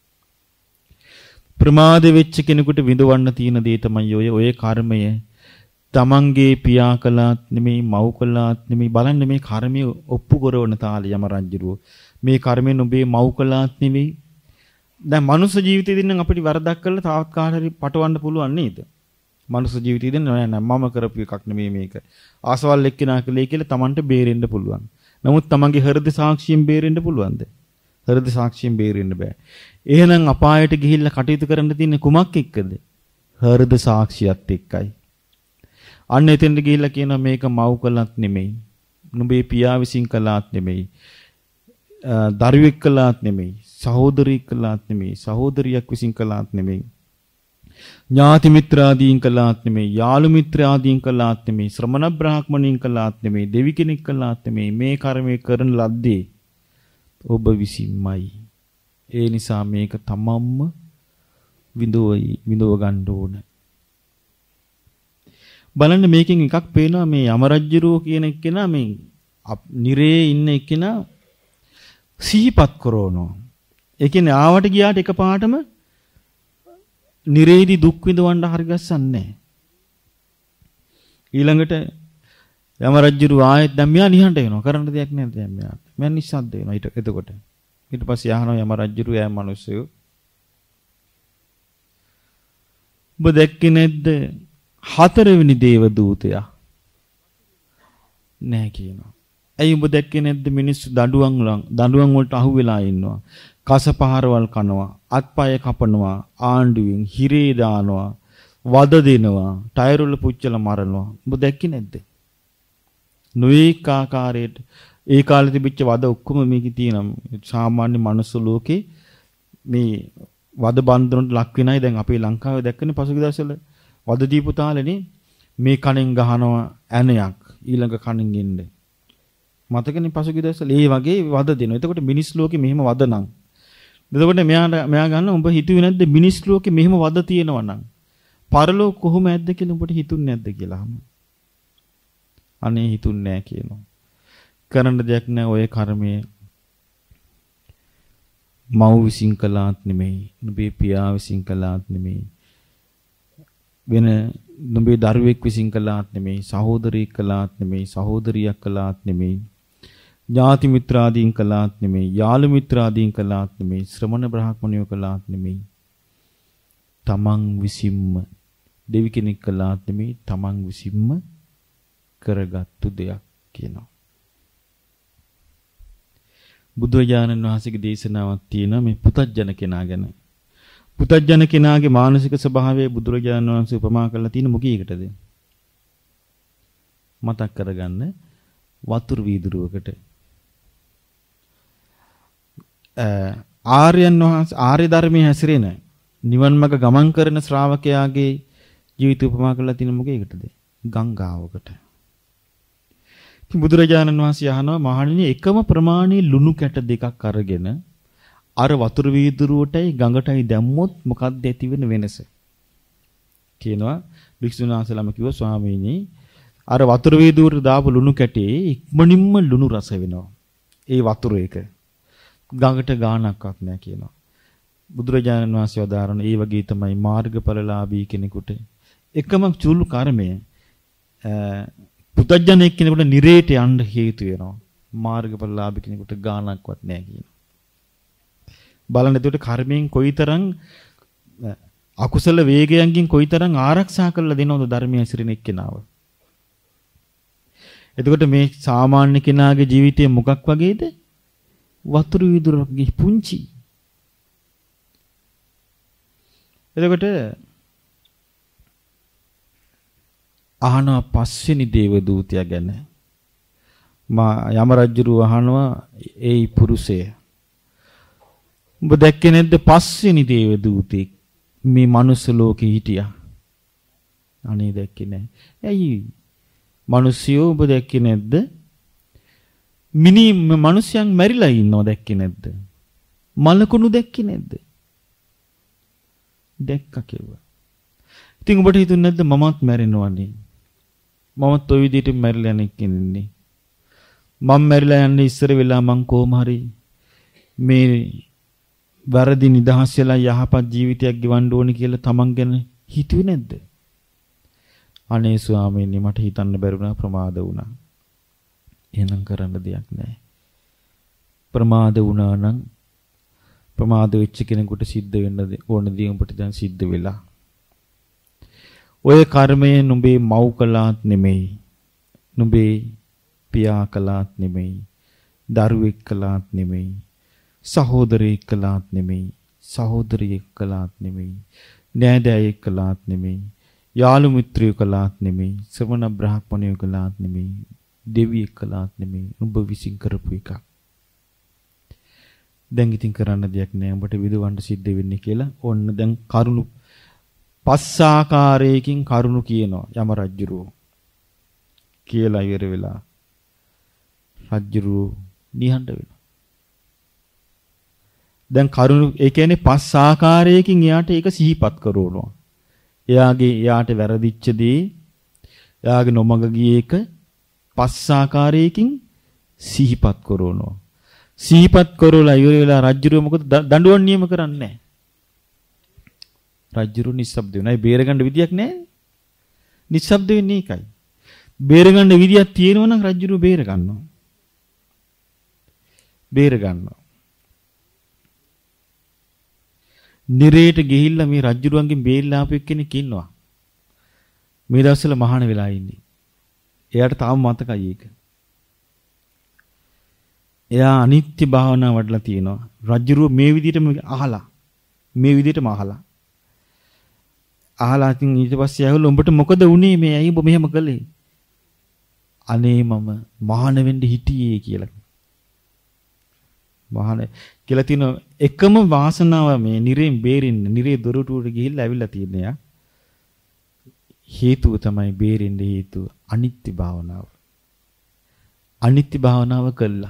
ප්‍රමාද වෙච්ච කෙනෙකුට විඳවන්න තියෙන දේ තමයි ඔය ඔය කර්මය. තමන්ගේ පියා කළාත් නෙමෙයි මව් කළාත් නෙමෙයි බලන්න මේ කර්මය ඔප්පු කරන තාලේ යම රජුරෝ මේ කර්මයෙන් ඔබේ මව් කළාත් නෙමෙයි. දැන් මනුස්ස ජීවිතේදී නම් අපිට වරදක් කළා තාවත් කාට හරි පටවන්න පුළුවන් නේද? මනුස්ස ජීවිතේදී නෑ නෑ මම කරපු එකක් නෙමෙයි මේක. ආසවල් එක්කිනා කළේ කියලා Tamanට බේරෙන්න පුළුවන්. නමුත් Tamanගේ හෘද සාක්ෂියෙන් බේරෙන්න පුළුවන්ද? හෘද සාක්ෂියෙන් බේරෙන්න බෑ. එහෙනම් අපායට ගිහිල්ලා කටයුතු කරන්න තියෙන්නේ කුමක් එක්කද? හෘද සාක්ෂියත් එක්කයි. අන්න එතෙන්ට ගිහිල්ලා කියනවා මේක මව් කළත් නෙමෙයි. නුඹේ පියා විසින් කළාත් නෙමෙයි. දරුවෙක් කළාත් නෙමෙයි. සහෝදරියෙක් කළාත් නෙමෙයි. සහෝදරියක් විසින් කළාත් නෙමෙයි. ඥාති මිත්‍රාදීන් කළාත් නෙමෙයි. යාළු මිත්‍රාදීන් කළාත් නෙමෙයි. ශ්‍රමණ බ්‍රාහ්මණීන් කළාත් නෙමෙයි. දෙවි කෙනෙක් කළාත් නෙමෙයි. මේ කර්මය කරන ලද්දේ ඔබ විසින්මයි. ඒ නිසා මේක තමන්ම විඳවයි විඳව ගන්න ඕන. බලන්න මේකෙන් එකක් පේනවා මේ යමරජ්ජුරුව කියන එක්කෙනා මේ නිරේ ඉන්න එක්කෙනා සිහිපත් කරනවා. ඒ කියන්නේ ආවට ගියාට එකපාරටම නිරේදි දුක් විඳවන්න හරි ගස්සන්නේ නැහැ. ඊළඟට යම රජුරු ආයෙත් දැන් මෙයා නිහඬ වෙනවා. කරන්න දෙයක් නැහැ දැන් මෙයාට. මෙයා නිස්සද්ද වෙනවා ඊට එතකොට. ඊට පස්සේ අහනවා යම රජුරු ඈ මිනිස්සු. ඔබ දැක්කේ නැද්ද හතරවෙනි දේව දූතයා? නැහැ කියනවා. ඇයි ඔබ දැක්කේ නැද්ද මිනිස්සු දඬුවම් දඬුවම් වලට අහු වෙලා ඉන්නවා. කසපහරවල් කනවා, අත්පය කපනවා, ආණ්ඩුවෙන් හිරේ දානවා, වද දෙනවා, ටයර් වල පුච්චලා මරනවා. ඔබ දැක්කේ නැද්ද? නොඒක ආකාරයට ඒ කාලේ තිබිච්ච වද ඔක්කොම මේකේ තියෙනවා. සාමාන්‍ය මනුස්ස ලෝකේ මේ වද බන්ධනට ලක් වෙනයි දැන් අපේ ලංකාවේ දැක්කනේ පසුගිය දවස්වල වද දීපු තාලෙනේ මේ කණෙන් ගහනවා ඇණයක් ඊළඟ කණෙන් එන්නේ. මතකනේ පසුගිය දවස්වල ඒ වගේ වද දෙනවා. එතකොට මිනිස් ලෝකේ මෙහෙම වද නම්. එතකොට මෙයා මෙයා ගන්න උඹ හිතුවේ නැද්ද මිනිස් ලෝකේ මෙහෙම වද තියෙනවා නම් පරලෝ කොහොම ඇද්ද කියලා උඹට හිතුන්නේ නැද්ද කියලා අහනවා. අනේ හිතුන්නේ නැහැ කියනවා. කරන්න දෙයක් නැහැ ඔය කර්මයේ. මව් විසින් කළාත් නෙමෙයි, නුඹේ පියා විසින් කළාත් නෙමෙයි, වෙන නුඹේ දරුවෙක් විසින් කළාත් නෙමෙයි, සහෝදරයෙක් කළාත් නෙමෙයි, සහෝදරියක් කළාත් නෙමෙයි, ඥාති මිත්‍රාදීන් කළාත් නෙමෙයි, යාළු මිත්‍රාදීන් කළාත් නෙමෙයි, ශ්‍රමණ බ්‍රහ්මණයෝ කළාත් නෙමෙයි. තමන් විසින්ම දෙවි කෙනෙක් කළාත් නෙමෙයි, තමන් විසින්ම කරගත්තු දෙයක් කියනවා. බුදුරජාණන් වහන්සේගේ දේශනාවක් තියෙනවා මේ පුතජන කෙනා ගැන. පුතජන කෙනාගේ මානසික ස්වභාවය බුදුරජාණන් වහන්සේ උපමා කරලා තියෙන මොකීකටද? මතක් කරගන්න වතුරු වීදුරුවකට. ආර්යයන් වහන්සේ ආර්ය ධර්මයේ හැසිරෙන නිවන් මඟ ගමන් කරන ශ්‍රාවකයාගේ ජීවිත උපමා කරලා තියෙන මොකීකටද? ගංගාවකට. ඉතින් බුදුරජාණන් වහන්සේ අහනවා මහණෙනි එකම ප්‍රමාණයේ ලුණු කැට දෙකක් අරගෙන අර වතුර වීදුරුවටයි ගඟටයි දැම්මොත් මොකක්ද ඇති වෙන වෙනස? කියනවා භික්ෂුන් වහන්සේලාම කිව්වා ස්වාමීනි අර වතුර වීදුරුවට දාපු ලුණු කැටේ ඉක්මනින්ම ලුණු රස වෙනවා. ඒ වතුර එක ගඟට ගානක්වත් නැහැ කියනවා. බුදුරජාණන් වහන්සේ වදාරන ඒ වගේ තමයි මාර්ගඵලලාභී කෙනෙකුට එකම චුල්ලු කර්මය පුතඥයෙක් කෙනෙකුට නිරේට යන්න හේතු වෙනවා. මාර්ගඵලලාභී කෙනෙකුට ගානක්වත් නැහැ කියනවා. බලන්න එතකොට කර්මයෙන් කොයිතරම් අකුසල වේගයන්ගෙන් කොයිතරම් ආරක්ෂා කරලා දෙනවද ධර්මයේ හැසිරෙන එක්කෙනාව. එතකොට මේ සාමාන්‍ය කෙනාගේ ජීවිතය මොකක් වගේද? වතුරු විදුරක්ගේ පුංචි. එතකොට අහනවා පස්වෙනි දේව දූතයා ගැන. මා යම රජුරු අහනවා ඒයි පුරුෂය. ඔබ දැක්කේ නැද්ද පස්වෙනි දේව දූතෙක් මේ මනුස්ස ලෝකේ හිටියා? අනේ දැක්කේ නැහැ. ඇයි? මිනිස්සුયો ඔබ දැක්කේ නැද්ද? මිනි මිනිසයන් මැරිලා ඉන්නව දැක්කේ නැද්ද? මලකුණු දැක්කේ නැද්ද? දැක්කා කියලා. ඉතින් ඔබට හිතුන්නේ නැද්ද මමත් මැරෙනවනේ? මමත් ඔය විදිහට මැරිලා යන්නේ කියන්නේ. මම මැරිලා යන්නේ ඉස්සර වෙලා මං කොහොම හරි මේ වැරදි නිදහස් වෙලා යහපත් ජීවිතයක් ගෙවන්න ඕනේ කියලා තමන් ගැන හිතුවේ නැද්ද? අනේ ස්වාමීනි මට හිතන්න බැරි වුණා ප්‍රමාද වුණා. එහෙනම් කරන්න දෙයක් නැහැ. ප්‍රමාද වුණා නම් ප්‍රමාද වෙච්ච කෙනෙකුට සිද්ධ වෙන්න ඕන දේ උඹට දැන් සිද්ධ වෙලා. ඔය කර්මය නුඹේ මව් කළාත් නෙමෙයි. නුඹේ පියා කළාත් නෙමෙයි. දරුවෙක් කළාත් නෙමෙයි. සහෝදරයෙක් කළාත් නෙමෙයි. සහෝදරියෙක් කළාත් නෙමෙයි. නෑදෑයෙක් කළාත් නෙමෙයි. යාළු මිත්‍රයෙක් කළාත් නෙමෙයි. ශ්‍රමණ බ්‍රහ්මණයෙක් කළාත් නෙමෙයි. දෙවියෙක් කළාත් නෙමෙයි. නුඹ විසින් කරපු එකක්. දැන් ඉතින් කරන්න දෙයක් නෑ. උඹට විදවන්න සිද්ධ වෙන්නේ කියලා ඕන්න දැන් කරුණු පස් ආකාරයකින් කරුණු කියනවා යම රජුරෝ කියලා ඉවර වෙලා රජුරෝ නිහඬ වෙනවා. දැන් කරුණු ඒ කියන්නේ පස් ආකාරයකින් එයාට ඒක සිහිපත් කරවනවා. එයාගේ එයාට වැරදිච්ච දේ එයාගේ නොමග ගියේ එක පස් ආකාරයකින් සිහිපත් කරවනවා. සිහිපත් කරවලා ඉවර වෙලා රජුරෝ මොකද දඬුවම් නියම කරන්නේ නැහැ. රජුරු නිස්සබ්ද වෙනවා. ඒ බේරගන්න විදියක් නැහැ. නිස්සබ්ද වෙන්නේ ඒකයි. බේරගන්න විදියක් තියෙනවා නම් රජුරු බේර ගන්නවා. බේර ගන්නවා. නිරේට ගිහිල්ලා මේ රජුරුවන්ගෙන් බේරිලා ආපු කෙනෙක් ඉන්නවා. මේ දවස්වල මහාන වෙලා ඉන්නේ. එයාට තාම මතකයි ඒක. එයා අනිත්‍ය භාවනාව වඩලා තියෙනවා. රජුරුව මේ විදිහටම අහලා. මේ විදිහටම අහලා. අහලා ඉතින් ඊට පස්සේ ඇහුවලු උඹට මොකද වුනේ මේ ඇයි උඹ මෙහෙම කළේ? අනේ මම මහාන වෙන්න හිටියේ කියලා. මහාන කියලා තියෙන එකම වාසනාව මේ නිරේන් බේරෙන්න නිරේ දොරටුවට ගිහිල්ලා ඇවිල්ලා තියෙන යා. හේතුව තමයි බේරෙන්න හේතුව අනිත්‍ය භාවනාව. අනිත්‍ය භාවනාව කළා.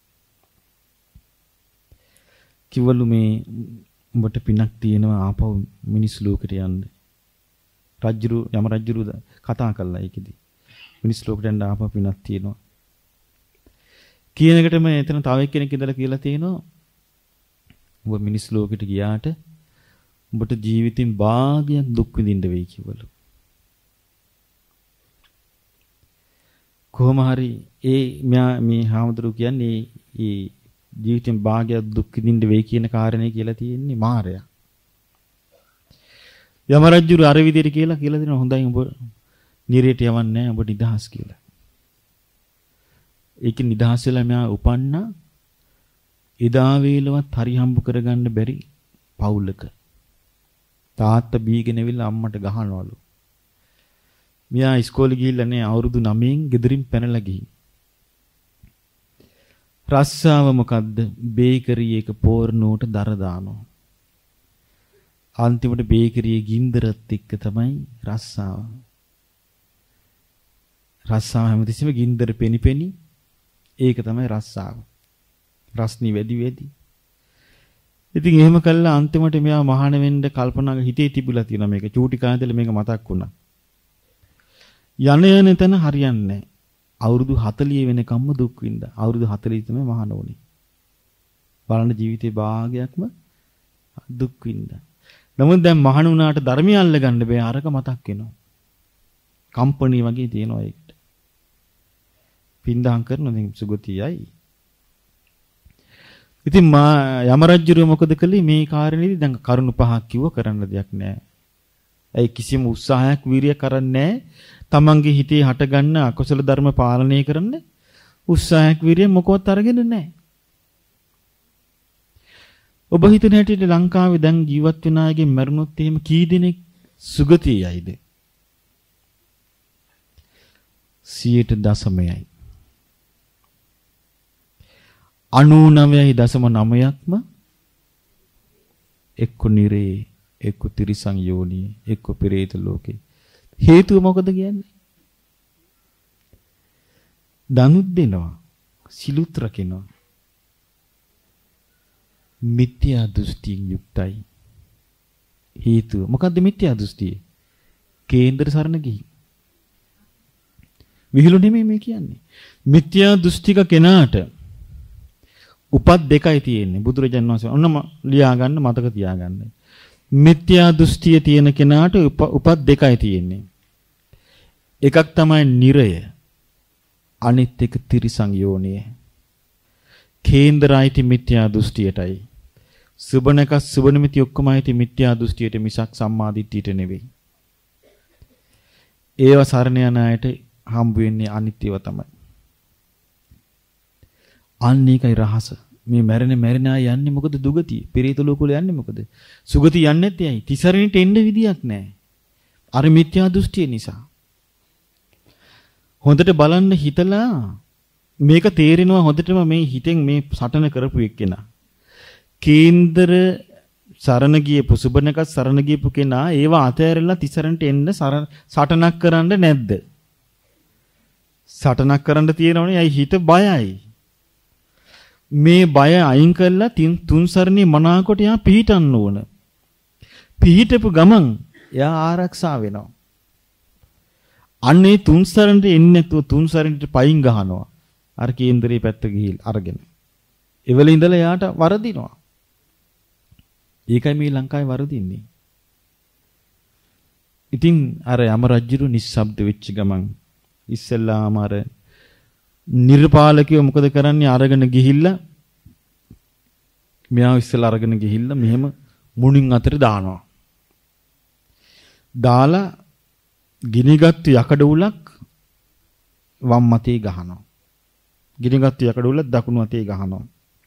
කිව්වලු මේ උඹට පිනක් තියෙනවා ආපහු මිනිස් ලෝකෙට යන්න. රජ්ජුරු යම රජ්ජුරු කතා කළා ඒකෙදි. මිනිස් ලෝකෙට යන්න ආපහු පිනක් තියෙනවා. කියන එකටම එතන තව එක්කෙනෙක් ඉඳලා කියලා තියෙනවා. උඹ මිනිස් ලෝකෙට ගියාට උඹට ජීවිතින් භාගයක් දුක් විඳින්න වෙයි කිව්වලු. කොහොම හරි ඒ මේ හාමුදුරු කියන්නේ ඒ ජීවිතෙන් භාගයක් දුක් විඳින්න වෙයි කියන කාරණේ කියලා තියෙන්නේ මායя. යම රජුරු අර විදිහට කියලා කියලා දෙනවා හොඳයි උඹ නිරේට යවන්නේ නැහැ උඹ නිදහස් කියලා. ඒක නිදහස් වෙලා මෙයා උපන්නා එදා වේලවත් හරි හම්බ කරගන්න බැරි පවුලක. තාත්තා බීගෙන ඇවිල්ලා අම්මට ගහනවලු. මෙයා ඉස්කෝලේ ගිහිල්ලා නේ අවුරුදු නවයෙන් ගෙදරින් පැනලා ගිහින්. රස්සාව මොකද්ද? බේකරි එක පෝරනෝට දර දානවා. අන්තිමට බේකරියේ ගින්දරත් එක්ක තමයි රස්සාව. රස්සාව හැමතිස්සෙම ගින්දර පෙනි පෙනි ඒක තමයි රස්සාව. රස්නි වැඩි වැඩි. ඉතින් එහෙම කළා අන්තිමට මෙයා මහාන වෙන්න කල්පනා හිතේ තිබුලා තියෙනවා මේක. චූටි කාලේ මේක මතක් වුණා. යන යන තැන හරියන්නේ නැහැ. අවුරුදු හතළිය වෙනකම්ම දුක් විඳා. අවුරුදු හතළිය තමයි මහාන වුණේ. බලන්න ජීවිතේ භාගයක්ම දුක් විඳා. නමුත් දැන් මහාන වුණාට ධර්මය අල්ලගන්න බෑ අරක මතක් වෙනවා. කම්පණි වගේ තියෙනවා ඒකට. පින්දාම් කරන දැන් සුගතියයි. ඉතින් මා යම රජුරුව මොකද කළේ මේ කාරණේදී දැන් කරුණු පහක් කිව්ව කරන්න දෙයක් නැහැ. ඒ කිසිම උත්සාහයක් වීරිය කරන්නේ නැහැ. තමන්ගේ හිතේ හටගන්න අකුසල ධර්ම පාලනය කරන්න උත්සාහයක් වීරිය මොකවත් අරගෙන නැහැ. ඔබ හිතන හැටියට ලංකාවේ දැන් ජීවත් වෙන අයගේ මරුණොත් එහෙම කී දෙනෙක් සුගතියයිද? සියයට දශමයයි. අනූනවයයි දශම නවයක්ම එක්ක නිරේ එක්ක තිරිසන් යෝනිය එක්ක පෙරේත ලෝකේ. හේතුව මොකද කියන්නේ? දනුත් දෙනවා සිලුත් රකිනවා මිත්‍යා දෘෂ්ටියෙන් යුක්තයි. හේතුව මොකද්ද මිත්‍යා දෘෂ්ටිය? කේන්දර සරණ ගිහින් විහිළු නෙමෙයි මේ කියන්නේ. මිත්‍යා දෘෂ්ටික කෙනාට උපත් දෙකයි තියෙන්නේ. බුදුරජාණන් වහන්සේ ඔන්නම ලියා ගන්න මතක තියාගන්න. මිත්‍යා දෘෂ්ටිය තියෙන කෙනාට උපත් දෙකයි තියෙන්නේ. එකක් තමයි නිරය. අනිත් එක තිරිසන් යෝනිය. කේන්දරයිති මිත්‍යා දෘෂ්ටියටයි. සුබනක සුබනිමිති ඔක්කොමයිති මිත්‍යා දෘෂ්ටියට මිසක් සම්මාදිට්ඨියට නෙවෙයි. ඒව සරණ යන අයට හම්බ වෙන්නේ අනිත්‍යව තමයි. අන්න ඒකයි රහස. මේ මැරෙන මැරෙන අය යන්නේ මොකද දුගතිය? පෙරේත ලෝකවල යන්නේ මොකද? සුගතිය යන්නේ නැත්තේ ඇයි? තිසරණට එන්න විදියක් නැහැ. අර මිත්‍යා දෘෂ්ටිය නිසා. හොඳට බලන්න හිතලා මේක තේරෙනවා හොඳටම මේ හිතෙන් මේ සටන කරපු එක්කෙනා. කේන්දර සරණ ගියපු සුබනක සරණ ගියපු කෙනා ඒව අතෑරලා තිසරණට එන්න සටනක් කරන්න නැද්ද? සටනක් කරන්න තියෙනවනේ. අයි හිත බයයි. මේ බය අයින් කරලා තුන් සරණේ මනාකොට යා පිහිටන්න ඕන. පිහිටපු ගමන් යා ආරක්ෂා වෙනවා. අන්නේ තුන් සරණට එන්නේ නැතුව තුන් සරණට පයින් ගහනවා. අර කේන්දරේ පැත්ත ගිහිල් අරගෙන. එවල ඉඳලා යාට වරදිනවා. ඒකයි මේ ලංකාවේ වරදින්නේ. ඉතින් අර යම රජුරු නිස්සබ්ද වෙච්ච ගමන් ඉස්සෙල්ලාම අර නිර්පාලකයෝ මොකද කරන්නේ අරගෙන ගිහිල්ලා මෙයා ඉස්සෙල්ලා අරගෙන ගිහිල්ලා මෙහෙම මුණින් අතර දානවා. දාලා ගිනිගත්තු යකඩ උලක් වම් අතේ ගහනවා. ගිනිගත්තු යකඩ උලක් දකුණු අතේ ගහනවා.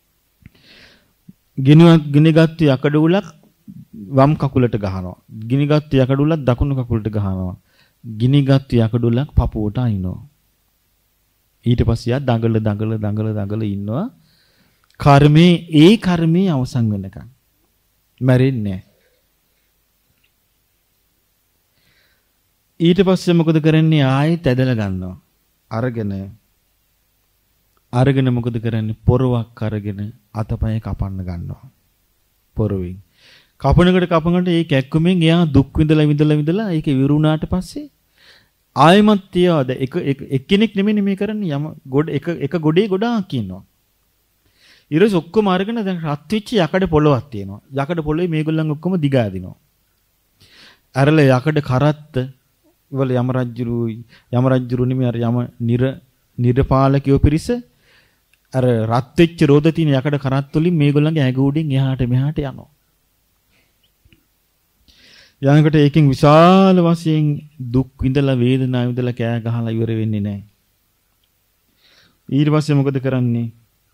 ගිනිවත් ගිනිගත්තු යකඩ උලක් වම් කකුලට ගහනවා. ගිනිගත්තු යකඩ උලක් දකුණු කකුලට ගහනවා. ගිනිගත්තු යකඩ උලක් පපුවට අයින්නවා. ඊට පස්සේ ආ දඟල දඟල දඟල දඟල ඉන්නවා. කර්මේ ඒ කර්මේ අවසන් වෙනකන් මැරෙන්නේ නැහැ. ඊට පස්සේ මොකද කරන්නේ ආයෙත් ඇදලා ගන්නවා. අරගෙන අරගෙන මොකද කරන්නේ පොරවක් අරගෙන අතපය කපන්න ගන්නවා. පොරවෙන් කපනකට කපනකට ඒ කැක්කුමෙන් එයා දුක් විඳලා විඳලා විඳලා ඒක විරුණාට පස්සේ ආයෙමත් තියවද එක එක්කෙනෙක් නෙමෙයි මේ කරන්නේ යම ගොඩ එක එක ගොඩේ ගොඩාක් ඉන්නවා. ඊරස් ඔක්කොම අරගෙන දැන් රත් වෙච්ච යකඩ පොළවක් තියෙනවා. යකඩ පොළවේ මේගොල්ලන් ඔක්කොම දිගා දිනවා. අරල යකඩ කරත්ත ඉවල යම රජුරු යම රජුරු නෙමෙයි අර යම නිර නිරපාලකයෝ පිරිස අර රත් වෙච්ච රෝද තියෙන යකඩ කරත්ත වලින් මේගොල්ලන්ගේ ඇඟ උඩින් එහාට මෙහාට යනවා. යනකොට ඒකෙන් විශාල වශයෙන් දුක් විඳලා වේදනාව විඳලා කෑ ගහලා ඉවර වෙන්නේ නැහැ. ඊට පස්සේ මොකද කරන්නේ?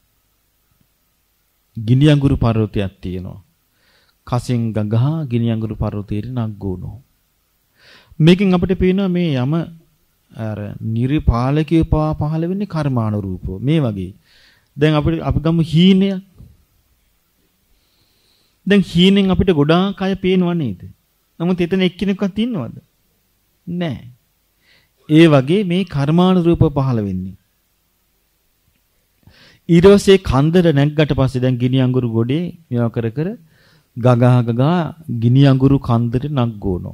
ගිනි අඟුරු පර්වතයක් තියෙනවා. කසෙන් ගගහා ගිනි අඟුරු පර්වතයට නග්ගුණා. මේකෙන් අපිට පේනවා මේ යම අර නිර්පාලකයේ පා පහළ වෙන්නේ කර්මානුරූපව. මේ වගේ. දැන් අපිට අපි ගමු හීනයක්. දැන් හීනෙන් අපිට ගොඩාක් අය පේනව නේද? නමුත් එතන එක්කෙනෙක්වත් ඉන්නවද? නැහැ. ඒ වගේ මේ කර්මානුරූප පහළ වෙන්නේ. ඊට පස්සේ කන්දර නැග්ගට පස්සේ දැන් ගිනි අඟුරු ගොඩේ මේවා කර කර ගගහ ගගා ගිනි අඟුරු කන්දරට නග්ගෝනෝ.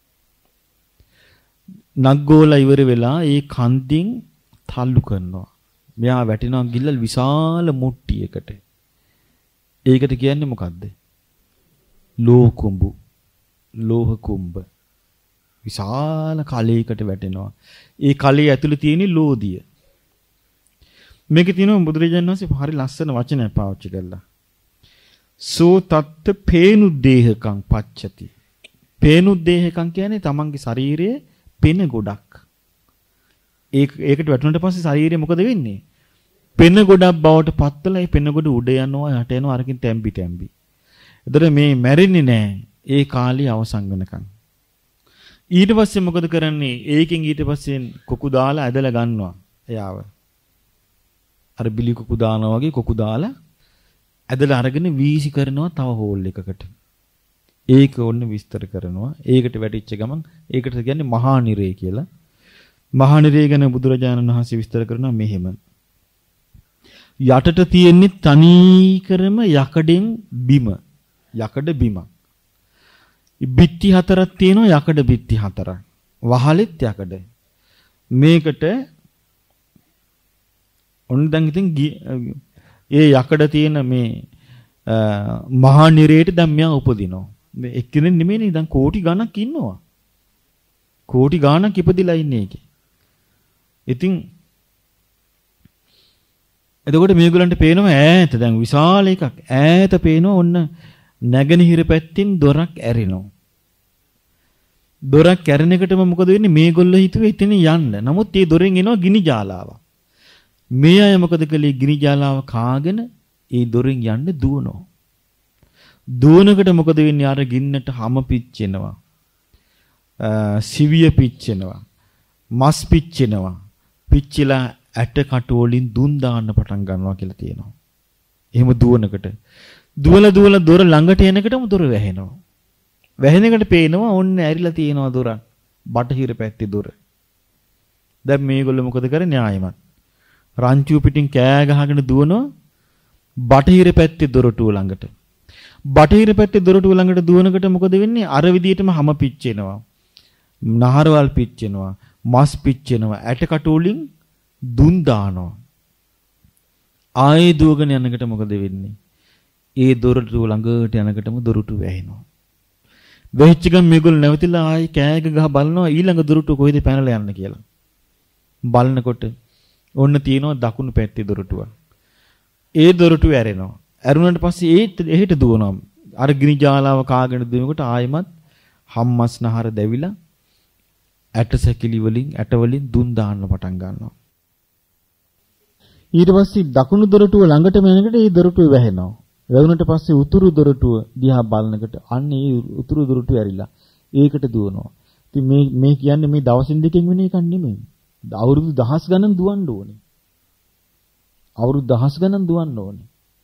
නග්ගෝලා ඉවර වෙලා ඒ කන්දින් තල්ලු කරනවා. මෙයා වැටෙනවා ගිල්ල විශාල මුට්ටියකට. ඒකට කියන්නේ මොකද්ද? ලෝහ කුඹු. ලෝහ කුඹ. විශාල කලයකට වැටෙනවා. ඒ කලයේ ඇතුලේ තියෙන ලෝදිය. මේකේ තියෙනවා බුදුරජාණන් වහන්සේ හරි ලස්සන වචනයක් පාවිච්චි කළා. සෝ තත්ත පේනුද්දේහකං පච්චති. පේනුද්දේහකං කියන්නේ තමන්ගේ ශරීරයේ පෙන ගොඩක්. ඒක ඒකට වැටුණාට පස්සේ ශරීරය මොකද වෙන්නේ? පෙන ගොඩක් බවට පත්වලා ඒ පෙන ගොඩ උඩ යනවා යට යනවා අරකින් තැම්බි තැම්බි. ඒතර මේ මැරෙන්නේ නැහැ. ඒ කාලේ අවසන් වෙනකන්. ඊට පස්සේ මොකද කරන්නේ? ඒකෙන් ඊට පස්සේ කොකු දාලා ඇදලා ගන්නවා එයාව. අර බිලි කොකු දානවා වගේ කොකු දාලා ඇදලා අරගෙන වීසි කරනවා තව හෝල් එකකට. ඒක ඔන්න විස්තර කරනවා. ඒකට වැටිච්ච ගමන් ඒකට කියන්නේ මහා නිරේ කියලා. මහා නිරේ ගැන බුදුරජාණන් වහන්සේ විස්තර කරනවා මෙහෙම. යටට තියෙන්නේ තනීකරම යකඩෙන් බිම. යකඩ බිම. බිත්ති හතරක් තියෙනවා යකඩ බිත්ති හතරක්. වහලෙත් යකඩ. මේකට ඔන්න දැන් ඉතින් ඒ යකඩ තියෙන මේ මහා නිරේට දැන් මෙයා උපදිනවා. මේ එක්කෙනෙක් නෙමෙයිනේ දැන් කෝටි ගණක් ඉන්නවා. කෝටි ගණක් ඉපදිලා ඉන්නේ ඒකේ. ඉතින් එතකොට මේගොල්ලන්ට පේනවා ඈත දැන් විශාල එකක් ඈත පේනවා ඔන්න නැගෙනහිර පැත්තෙන් දොරක් ඇරෙනවා. දොරක් ඇරෙන එකටම මොකද වෙන්නේ? මේගොල්ලෝ හිතුවේ එතන යන්න. නමුත් ඒ දොරෙන් එනවා ගිනි ජාලාවක්. මේ අය මොකද කළේ? ගිනි ජාලාව කාගෙන ඒ දොරෙන් යන්න දුවනවා. දුවනකට මොකද වෙන්නේ? අර ගින්නට හැම පිච්චෙනවා. සිවිය පිච්චෙනවා. මස් පිච්චෙනවා. පිච්චිලා ඇට කටු වලින් දුන් දාන්න පටන් ගන්නවා කියලා තියෙනවා. එහෙම දුවනකට දුවලා දුවලා දොර ළඟට එනකොටම දොර වැහෙනවා. වැහෙනකොට පේනවා ඔන්න ඇරිලා තියෙනවා දොර. බටහිර පැත්තේ දොර. දැන් මේගොල්ලෝ මොකද කරන්නේ? ආයෙමත් රංචුව පිටින් කෑ ගහගෙන දුවනවා බටහිර පැත්තේ දොරටුව ළඟට. බටහිර පැත්තේ දොරටුව ළඟට දුවනකොට මොකද වෙන්නේ? අර විදිහටම හැම පිච්චෙනවා. නහරවල් පිච්චෙනවා. මස් පිච්චෙනවා. ඇට කටු වලින් දුන් දානවා. ආයේ දුවගෙන යනකොට මොකද වෙන්නේ? ඒ දොරටුව ළඟට යනකොටම දොරටුව වැහෙනවා. වෙහිච්ච ගමන් මේගොල්ලෝ නැවතිලා ආයි කෑග ගහ බලනවා ඊළඟ දොරටුව කොහෙද පැනලා යන්න කියලා. බලනකොට ඔන්න තියෙනවා දකුණු පැත්තේ දොරටුව. ඒ දොරටුව ඇරෙනවා. ඇරුණාට පස්සේ ඒ එහෙට දුවනවා. අර ගිනි ජාලාව කාගෙන දුවනකොට ආයෙමත් හම්මස්නහර දැවිලා ඇට සැකිලි වලින් ඇට වලින් දුන් දාන්න පටන් ගන්නවා. ඊට පස්සේ දකුණු දොරටුව ළඟටම එනකොට ඒ දොරටුව වැහෙනවා. වැවුනට පස්සේ උතුරු දොරටුව දිහා බලනකොට අන්න ඒ උතුරු දොරටුව ඇරිලා ඒකට දුවනවා. ඉතින් මේ මේ කියන්නේ මේ දවසින් දෙකෙන් වෙන එකක් නෙමෙයි. අවුරුදු දහස් ගණන් දුවන්න ඕනේ. අවුරුදු දහස් ගණන් දුවන්න ඕනේ.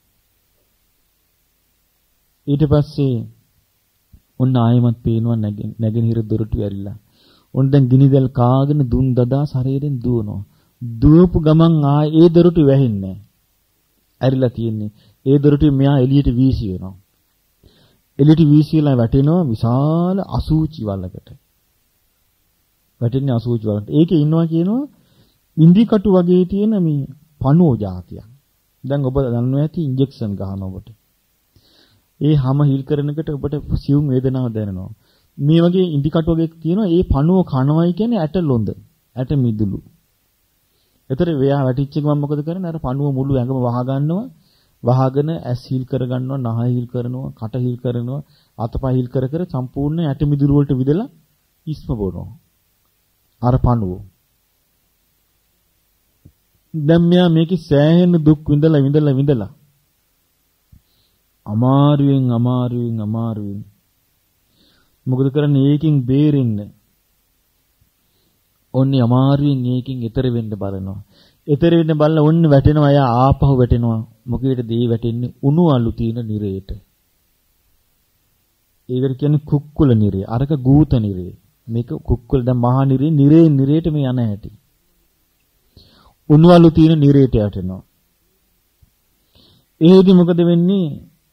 ඊට පස්සේ ඔන්න ආයෙමත් පේනවා නැගෙනහිර දොරටුව ඇරිලා. ඔන්න දැන් ගිනිදල් කාගෙන දුන් දදා ශරීරයෙන් දුවනවා. දුවපු ගමන් ආයේ ඒ දොරටුව වැහෙන්නේ නැහැ. ඇරිලා තියෙන්නේ. ඒ දොරටුව මෙයා එළියට වීසි වෙනවා. එළියට වීසිලා වැටෙනවා විශාල අසූචි වලකට. වැටෙන්නේ අසූචි වලකට. ඒකේ ඉන්නවා කියනවා ඉන්දිකටු වගේ තියෙන මේ පණුව జాතියක්. දැන් ඔබ දන්නවා ඇති ඉන්ජෙක්ෂන් ගහනවා ඔබට. ඒ හැම හිල් කරනකොට ඔබට සියුම් වේදනාවක් දැනෙනවා. මේ වගේ ඉන්දිකටු වගේ තියෙනවා ඒ පණුව කනවයි කියන්නේ ඇට ලොඳ. ඇට මිදුළු. ඒතර වෙයා වැටිච්ච ගමන් මොකද කරන්නේ? අර පණුව මුළු ඇඟම වහ ගන්නවා. වහගෙන ඇස් හිල් කර ගන්නවා, නහය හිල් කරනවා, කට හිල් කරනවා, අතපය හිල් කර කර සම්පූර්ණ ඇට මිදුළු වලට විදලා ඉස්ම බොනවා. අර පණුව. දැන් මෙයා මේකේ සෑහෙන දුක් විඳලා විඳලා විඳලා අමාරුවෙන් අමාරුවෙන් අමාරුවෙන් මොකද කරන්නේ? ඒකින් බේරෙන්න. ඔන්නේ අමාරුවෙන් ඒකින් ඈතර වෙන්න බලනවා. ඈතර වෙන්න බලලා ඔන්න වැටෙනවා. එයා ආපහු වැටෙනවා. මොකේද දේ වැටෙන්නේ? උණු අලු තියෙන නිරේට. ඒකට කියන්නේ කුක්කුල නිරේ. අරක ගූත නිරේ. මේක කුක්කුල දැන් මහා නිරේ නිරේ නිරේට මේ යන හැටි. උණු අලු තියෙන නිරේට යටෙනවා. ඒදි මොකද වෙන්නේ?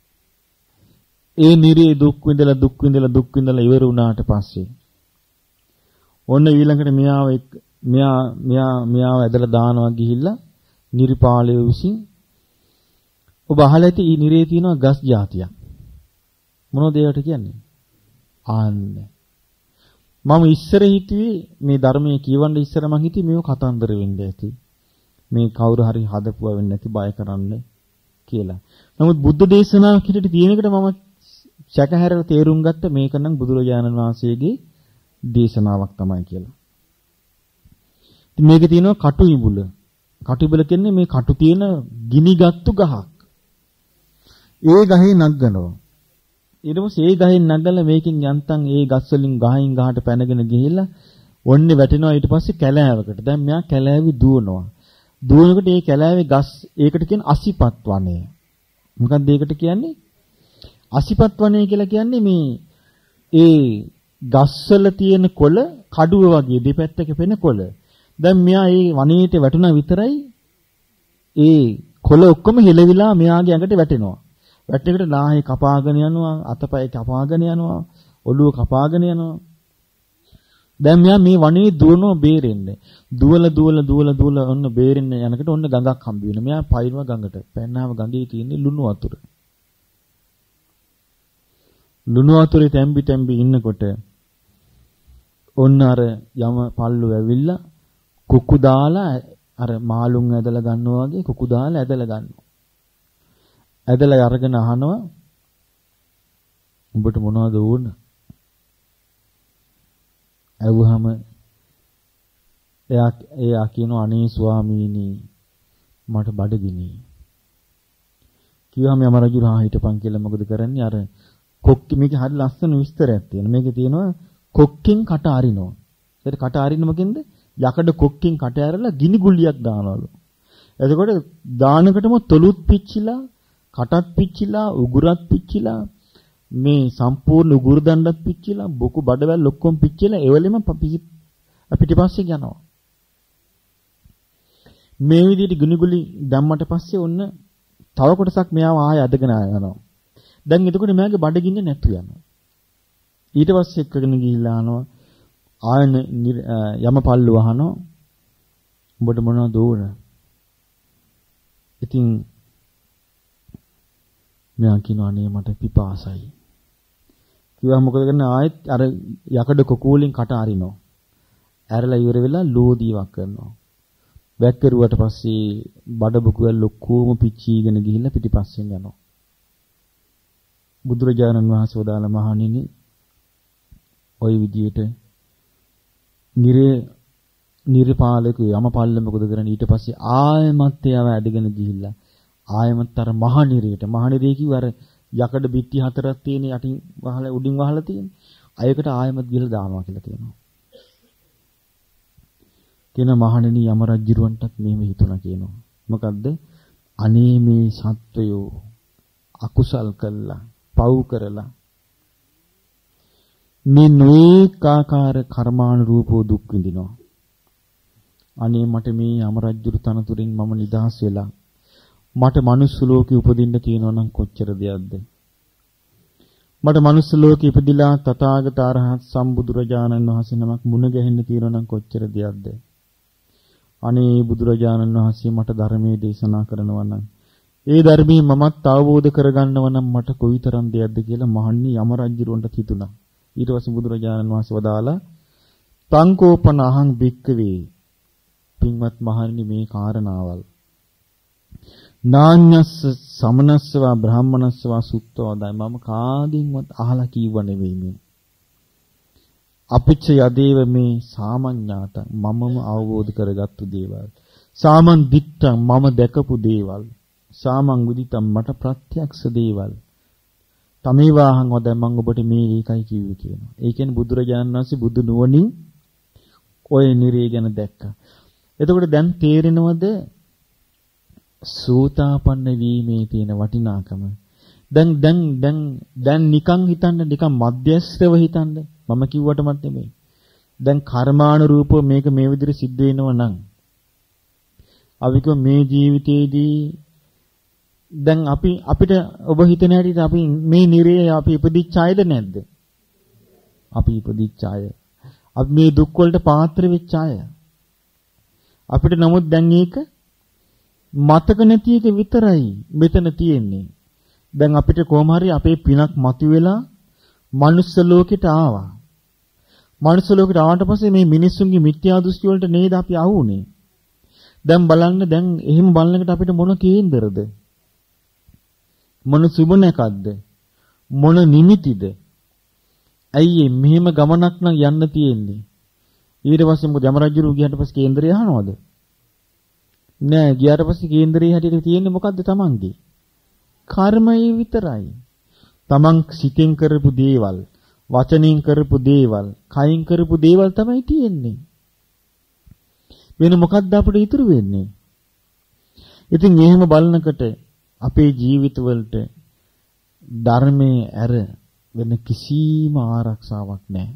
ඒ නිරේ දුක් විඳලා දුක් විඳලා දුක් විඳලා ඉවර වුණාට පස්සේ ඔන්න ඊළඟට මෙයාව මෙයා මෙයා මෙයාව ඇදලා දානවා ගිහිල්ලා නිරිපාලය විසින් ඔබ අහලා ඇති ඊ නිරේ තියෙනවා ගස් జాතියක්. මොනවද ඒකට කියන්නේ? ආන්නේ. මම ඉස්සර හිතුවේ මේ ධර්මයේ කියවන්න ඉස්සර මං හිතුවේ මේව කතන්දර වෙන්න ඇති. මේ කවුරු හරි හදපුවා වෙන්නේ නැති බය කරන්න කියලා. නමුත් බුද්ධ දේශනාවක් හිටිට තියෙන එකට මම සැකහැරලා තේරුම් ගත්ත මේක නම් බුදුරජාණන් වහන්සේගේ දේශනාවක් තමයි කියලා. ඉතින් මේකේ තියෙනවා කටු ඉඹුල. කටු ඉඹුල කියන්නේ මේ කටු තියෙන ගිනිගත්තු ගහක්. ඒ ගහේ නගනවා. ඊට පස්සේ ඒ ගහෙන් නගලා මේකෙන් යන්තම් ඒ ගස් වලින් ගහින් ගහට පැනගෙන ගිහිල්ලා ඔන්නේ වැටෙනවා ඊට පස්සේ කැලෑවකට. දැන් මෙයා කැලෑවි දුවනවා. දුවනකොට ඒ කැලෑවේ ගස් ඒකට කියන අසිපත් වනය. මොකක්ද ඒකට කියන්නේ? අසිපත් වනය කියලා කියන්නේ මේ ඒ ගස්වල තියෙන කොළ කඩුව වගේ දෙපැත්තක පෙන කොළ. දැන් මෙයා ඒ වනයේට වැටුණා විතරයි ඒ කොළ ඔක්කොම හෙලවිලා මෙයාගේ ඇඟට වැටෙනවා. වැටෙනකොට නාහේ කපාගෙන යනවා, අතපය කපාගෙන යනවා, ඔළුව කපාගෙන යනවා. දැන් මෙයා මේ වනයේ දුවනෝ බේරෙන්නේ. දුවල දුවල දුවල දුවල ඔන්න බේරෙන්න යනකොට ඔන්න ගඟක් හම්බ වෙනවා. මෙයා පයින්ව ගඟට. පැන්නාම ගඟේ තියෙන්නේ ලුණු වතුර. ලුණු වතුරේ තැම්බි තැම්බි ඉන්නකොට ඔන්න අර යම පල්ලු ඇවිල්ලා කුකු දාලා අර මාළුන් ඇදලා ගන්නවා වගේ කුකු දාලා ඇදලා ගන්නවා. ඇදලා අරගෙන අහනවා උඹට මොනවද ඕන? ඇව්වහම එයා එයා කියනවා අනේ ස්වාමීනි මට බඩගිනි. කිව්වම යම රජු රා හිටපන් කියලා මොකද කරන්නේ? අර කොක්කි මේකේ හරි ලස්සන විස්තරයක් තියෙනවා. මේකේ තියෙනවා කොක්කෙන් කට අරිනවා. ඒක කට අරින්න මොකෙන්ද? යකඩ කොක්කෙන් කට ඇරලා ගිනි ගුලියක් දානවලු. එතකොට දානකටම තොලුත් පිච්චිලා, කටත් පිච්චිලා, උගුරත් පිච්චිලා, මේ සම්පූර්ණ උගුරු දණ්ඩත් පිච්චිලා, බොකු බඩවැල් ඔක්කොම පිච්චිලා එවලෙම පිටිපස්සේ යනවා. මේ විදිහට ගිනි ගුලි දැම්මට පස්සේ ඔන්න තව කොටසක් මෙයාව ආයෙ අදගෙන යනවා. දැන් එතකොට මෙයාගේ බඩගින්නේ නැතු යනවා. ඊට පස්සේ එක්කගෙන ගිහිල්ලා අහනවා ආයන යමපල්ලු අහනවා උඹට මොනවද ඕන? ඉතින් මෙයා කියනවා අනේ මට පිපාසයි කිව්වා මොකද කරන්නේ ආයෙත් අර යකඩ කොකූලින් කට අරිනවා. ඇරලා ඉවර වෙලා ලෝදීවක් කරනවා. වැක් කරුවට පස්සේ බඩබුකුවල් ලොක්කෝම පිච්චීගෙන ගිහිල්ලා පිටිපස්සෙන් යනවා. බුදුරජාණන් වහන්සේ වදාළ මහණෙනි ওই විදියට නිරේ නිර්පාලක යමපල්ල මොකද කරන්නේ ඊට පස්සේ ආයමත් ඒව ඇදගෙන ගිහිල්ලා ආයමත් අර මහ නිරේට මහ නිරේ කිව්ව අර යකඩ බිත්ති හතරක් තියෙන යටින් වහලා උඩින් වහලා තියෙන අයකට ආයමත් ගිහලා දානවා කියලා කියනවා. කියන මහණෙනි යම රජුරවන්ටත් මෙහෙම හිතුණා කියනවා. මොකද්ද? අනේ මේ සත්වයෝ අකුසල් කළා, පව් කරලා මේ නොඒකාකාර කර්මානුරූපව දුක් විඳිනවා. අනේ මට මේ යම රජුරු තනතුරින් මම නිදහස් වෙලා මට මනුස්ස ලෝකෙ උපදින්න තියෙනවා නම් කොච්චර දෙයක්ද? මට මනුස්ස ලෝකෙ ඉපදිලා තථාගත අරහත් සම්බුදුරජාණන් වහන්සේ නමක් මුණ ගැහෙන්න තියෙනවා නම් කොච්චර දෙයක්ද? අනේ බුදුරජාණන් වහන්සේ මට ධර්මයේ දේශනා කරනවා නම් ඒ ධර්මයේ මමත් අවබෝධ කරගන්නව නම් මට කොයිතරම් දෙයක්ද කියලා මහන්නි යම රජුරන්ට හිතුණා. ඊට පස්සේ බුදුරජාණන් වහන්සේ වදාලා තංකෝපන අහං භික්කවේ පින්වත් මහණනි මේ කාරණාවල් නාඤ්ඤස්ස සමනස්සවා බ්‍රාහමනස්සවා සුත්තවදයි මම කාදින්වත් අහලා කිව්ව නෙවෙයි මේ අපිච්ච යදේව මේ සාමඤ්ඤාත මමම අවබෝධ කරගත්තු දේවල් සාමන් දිත්තං මම දැකපු දේවල් සාමං විදිතං මට ප්‍රත්‍යක්ෂ දේවල් තමේ වාහන් වද මම ඔබට මේ ඒකයි කිව්වේ කියනවා. ඒ කියන්නේ බුදුරජාණන් වහන්සේ බුදු නුවණින් ඔය නිරේ ගැන දැක්කා. එතකොට දැන් තේරෙනවද සෝතාපන්න වීමේ තියෙන වටිනාකම? දැන් දැන් දැන් දැන් නිකන් හිතන්න නිකන් මධ්‍යස්ථව හිතන්න මම කිව්වටමත් නෙමෙයි. දැන් කර්මානුරූපව මේක මේ විදිහට සිද්ධ වෙනවා නම් අපි මේ ජීවිතේදී දැන් අපි අපිට ඔබ හිතන හැටියට අපි මේ නිරේ අපි ඉපදිච්ච අයද නැද්ද? අපි ඉපදිච්ච අය. අපි මේ දුක් වලට පාත්‍ර වෙච්ච අය. අපිට නමුත් දැන් මේක මතක නැති එක විතරයි මෙතන තියෙන්නේ. දැන් අපිට කොහොම හරි අපේ පිනක් මතුවෙලා මනුස්ස ලෝකෙට ආවා. මනුස්ස ලෝකෙට ආවට පස්සේ මේ මිනිස්සුන්ගේ මිත්‍යා දෘෂ්ටි වලට නේද අපි ආවුනේ. දැන් බලන්න දැන් එහෙම බලනකොට අපිට මොන කේන්දරද? මොන සුබනකක්ද? මොන නිමිතිද? ඇයි මෙහෙම ගමනක් නම් යන්න තියෙන්නේ? ඊට පස්සේ මොකද යම රජුරු ගියාට පස්සේ කේන්දරය අහනවද? නෑ ගියාට පස්සේ කේන්දරයේ හැටියට තියෙන්නේ මොකද්ද තමන්ගේ? කර්මය විතරයි. තමන් සිතෙන් කරපු දේවල්, වචනෙන් කරපු දේවල්, කයින් කරපු දේවල් තමයි තියෙන්නේ. වෙන මොකක්ද අපිට ඉතුරු වෙන්නේ? ඉතින් එහෙම බලනකොට අපේ ජීවිතවලට ධර්මයේ ඇර වෙන කිසිම ආරක්ෂාවක් නැහැ.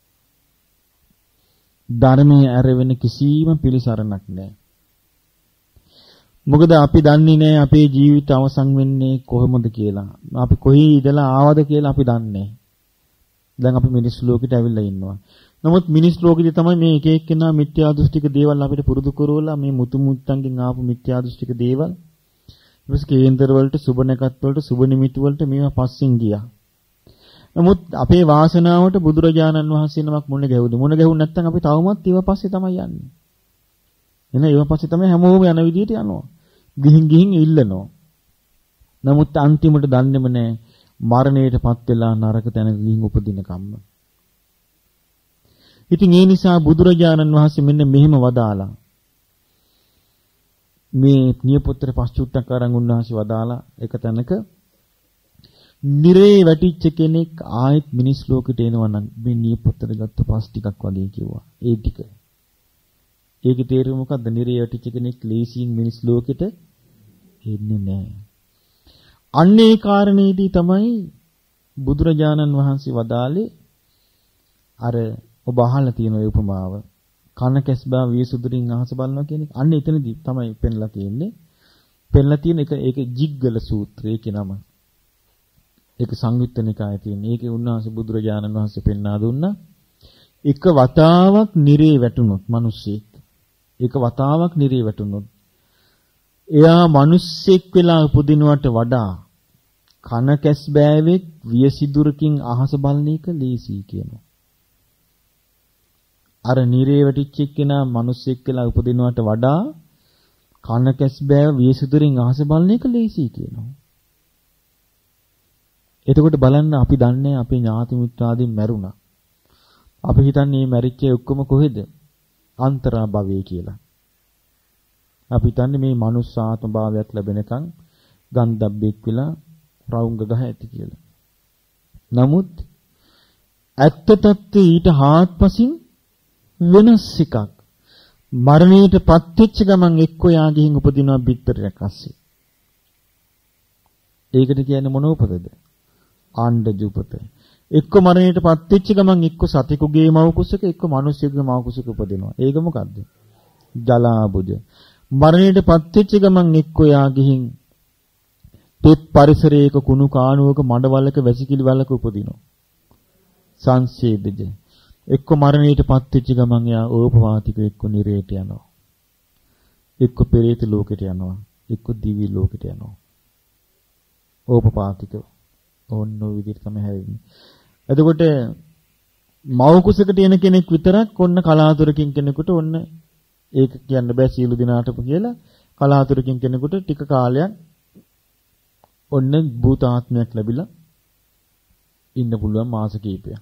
ධර්මයේ ඇර වෙන කිසිම පිළිසරණක් නැහැ. මොකද අපි දන්නේ නැහැ අපේ ජීවිත අවසන් වෙන්නේ කොහොමද කියලා. අපි කොහේ ඉඳලා ආවද කියලා අපි දන්නේ නැහැ. දැන් අපි මිනිස් ලෝකෙට ඇවිල්ලා ඉන්නවා. නමුත් මිනිස් ලෝකෙදී තමයි මේ එක එක්කෙනා මිත්‍යා දෘෂ්ටික දේවල් අපිට පුරුදු කරවලා මේ මුතු මුත්තන්ගෙන් ආපු මිත්‍යා දෘෂ්ටික දේවල් ඊපස් කේන්දර වලට සුබ නැකත් වලට සුබ නිමිති වලට මේවා පස්සෙන් ගියා. නමුත් අපේ වාසනාවට බුදුරජාණන් වහන්සේ නමක් මුණ ගැහුවා. මුණ ගැහුව නැත්නම් අපි තවමත් ඊව පස්සේ තමයි යන්නේ. එන ඊව පස්සේ තමයි හැමෝම යන විදියට යනවා. ගිහින් ගිහින් ඉල්ලනවා. නමුත් අන්තිමට දන්නේම නැහැ මරණයටපත් වෙලා නරක තැනක ගිහින් උපදින කම්ම. ඉතින් ඒ නිසා බුදුරජාණන් වහන්සේ මෙන්න මෙහෙම වදාලා මේ නියපොත්තර පස්චුට්ටක් අරන් උන්වහන්සේ වදාලා එක තැනක නිරේ වැටිච්ච කෙනෙක් ආයෙත් මිනිස් ලෝකෙට එනවා නම් මේ නියපොත්තර ගත්ත පස් ටිකක් වගේ කිව්වා. ඒ ටික. ඒකේ තේරුම මොකද්ද? නිරේ වැටිච්ච කෙනෙක් ලේසියෙන් මිනිස් ලෝකෙට එන්නේ නැහැ. අන්නේ කාරණේදී තමයි බුදුරජාණන් වහන්සේ වදාලේ අර ඔබ අහලා තියෙන ඒ උපමාව කන කැස්බා වියසුදුරින් අහස බලනවා කියන එක. අන්න එතනදී තමයි පෙන්ලා තියෙන්නේ. පෙන්ලා තියෙන එක ඒක ජිග්ගල සූත්‍රය කියන නම. ඒක සංයුත්ත නිකායේ තියෙන. ඒකේ උන්වහන්සේ බුදුරජාණන් වහන්සේ පෙන්වා දුන්නා එක වතාවක් නිරේ වැටුනොත් මිනිස්සෙක් එක වතාවක් නිරේ වැටුනොත් එයා මිනිස්සෙක් වෙලා උපදිනවට වඩා කන කැස් බෑවෙක් වියසිදුරකින් අහස බලන එක ලේසි කියනවා. අර නිරේ වැටිච්ච එක්කෙනා මිනිස්සෙක් කියලා උපදිනවට වඩා කන කැස් බෑව වියසිදුරින් අහස බලන එක ලේසි කියනවා. එතකොට බලන්න අපි දන්නේ අපේ ඥාති මිත්‍රාදීන් මැරුණා. අපි හිතන්නේ මේ මැරිච්ච ඔක්කොම කොහෙද? අන්තරා භවයේ කියලා. අපි හිතන්නේ මේ මනුස්ස ආත්ම භාවයක් ලැබෙනකන් ගන්ධබ්බෙක් වෙලා රවුංග ගහ ඇති කියලා. නමුත් ඇත්ත తත්ත්වය ඊට හාත්පසින් වෙනස් එකක්. මරණයටපත් වෙච්ච ගමන් එක්ක යා ගිහින් උපදිනවා පිටරයක් අස්සේ. ඒකට කියන්නේ මොන උපතද? ආණ්ඩජ උපත. එක්ක මරණයටපත් වෙච්ච ගමන් එක්ක සතෙකුගේ මව කුසක එක්ක මිනිස්සුගේ මව කුසක උපදිනවා. ඒක මොකද්ද? ජලාබුජ. මරණයටපත් වෙච්ච ගමන් එක්ක යා ගිහින් පෙත් පරිසරයක කුණු කාණුවක මඩවලක වැසිකිලි වලක උපදිනවා. සංසේදජ. එක්ක මරණයටපත් වෙච්ච ගමන් යා ඕපවාතික එක්ක නිරේට යනවා. එක්ක පෙරේත ලෝකෙට යනවා. එක්ක දිවි ලෝකෙට යනවා. ඕපපාතික ඕන්න ඔය විදිහට තමයි හැදෙන්නේ. එතකොට මව කුසකට එන කෙනෙක් විතරක් ඔන්න කලාතුරකින් කෙනෙකුට ඔන්න ඒක කියන්න බෑ සීළු දිනාටම කියලා කලාතුරකින් කෙනෙකුට ටික කාලයක් ඔන්න භූත ආත්මයක් ලැබිලා ඉන්න පුළුවන් මාස කිහිපයක්.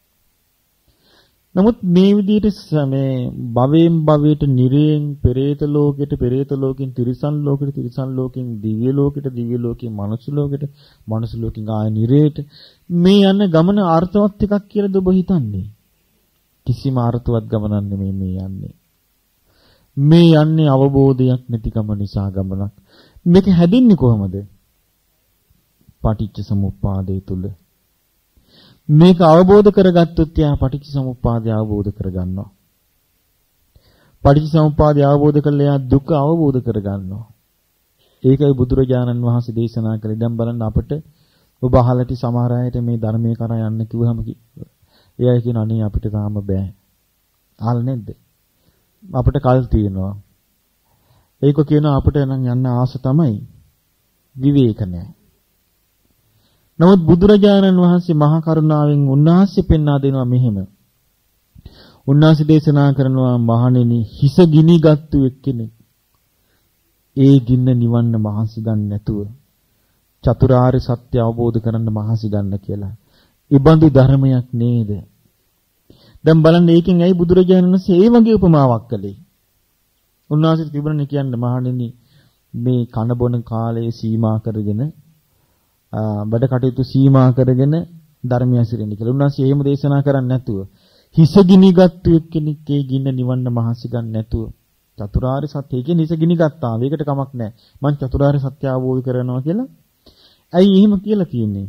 නමුත් මේ විදිහට මේ භවයෙන් භවයට නිරයෙන් පෙරේත ලෝකෙට පෙරේත ලෝකෙන් තිරිසන් ලෝකෙට තිරිසන් ලෝකෙන් දිව්‍ය ලෝකෙට දිව්‍ය ලෝකෙන් මනුස්ස ලෝකෙට මනුස්ස ලෝකෙන් ආය නිරයට මේ යන ගමන අර්ථවත් එකක් කියලාද ඔබ හිතන්නේ? කිසිම අර්ථවත් ගමනක් නෙමෙයි මේ යන්නේ. මේ යන්නේ අවබෝධයක් නැතිකම නිසා ගමනක්. මේක හැදෙන්නේ කොහොමද? පටිච්ච සමුප්පාදය තුල. මේක අවබෝධ කරගත්තොත් යා පටිච්ච සමුප්පාදය අවබෝධ කරගන්නවා. පටිච්ච සමුප්පාදය අවබෝධ කළා යා දුක අවබෝධ කරගන්නවා. ඒකයි බුදුරජාණන් වහන්සේ දේශනා කළේ. දැන් බලන්න අපිට ඔබ අහලටි සමහර අයට මේ ධර්මයේ කරා යන්න කිව්වහම එයා කියන අනේ අපිට තාම බෑ. අහලා නැද්ද? අපිට කල් තියෙනවා. ඒක කියනවා අපිට නම් යන්න ආස තමයි. විවේක නැහැ. නමුත් බුදුරජාණන් වහන්සේ මහා කරුණාවෙන් උන්වහන්සේ පෙන්වා දෙනවා මෙහෙම. උන්වහන්සේ දේශනා කරනවා මහණෙනි හිස ගිනිගත්තු එක්කෙනෙක් ඒ ගින්න නිවන්න මහන්සි ගන්න නැතුව චතුරාර්ය සත්‍ය අවබෝධ කරන්න මහන්සි ගන්න කියලා. ඊබඳු ධර්මයක් නේද? දැන් බලන්න ඒකෙන් ඇයි බුදුරජාණන් වහන්සේ ඒ වගේ උපමාවක් කළේ? උන්වහන්සේ තිබුණනේ කියන්නේ මහණෙනි මේ කන බොන කාලයේ සීමා කරගෙන බඩ කටයුතු සීමා කරගෙන ධර්මය ඇසිරෙන්න කියලා. උන්වහන්සේ එහෙම දේශනා කරන්නේ නැතුව හිස ගිනිගත්තු එක්කෙනෙක්ගේ ගින්න නිවන්න මහන්සි ගන්න නැතුව චතුරාර්ය සත්‍ය කියන්නේ හිස ගිනිගත්තා. මේකට කමක් නැහැ. මං චතුරාර්ය සත්‍ය අවබෝධ කරනවා කියලා. ඇයි එහෙම කියලා කියන්නේ?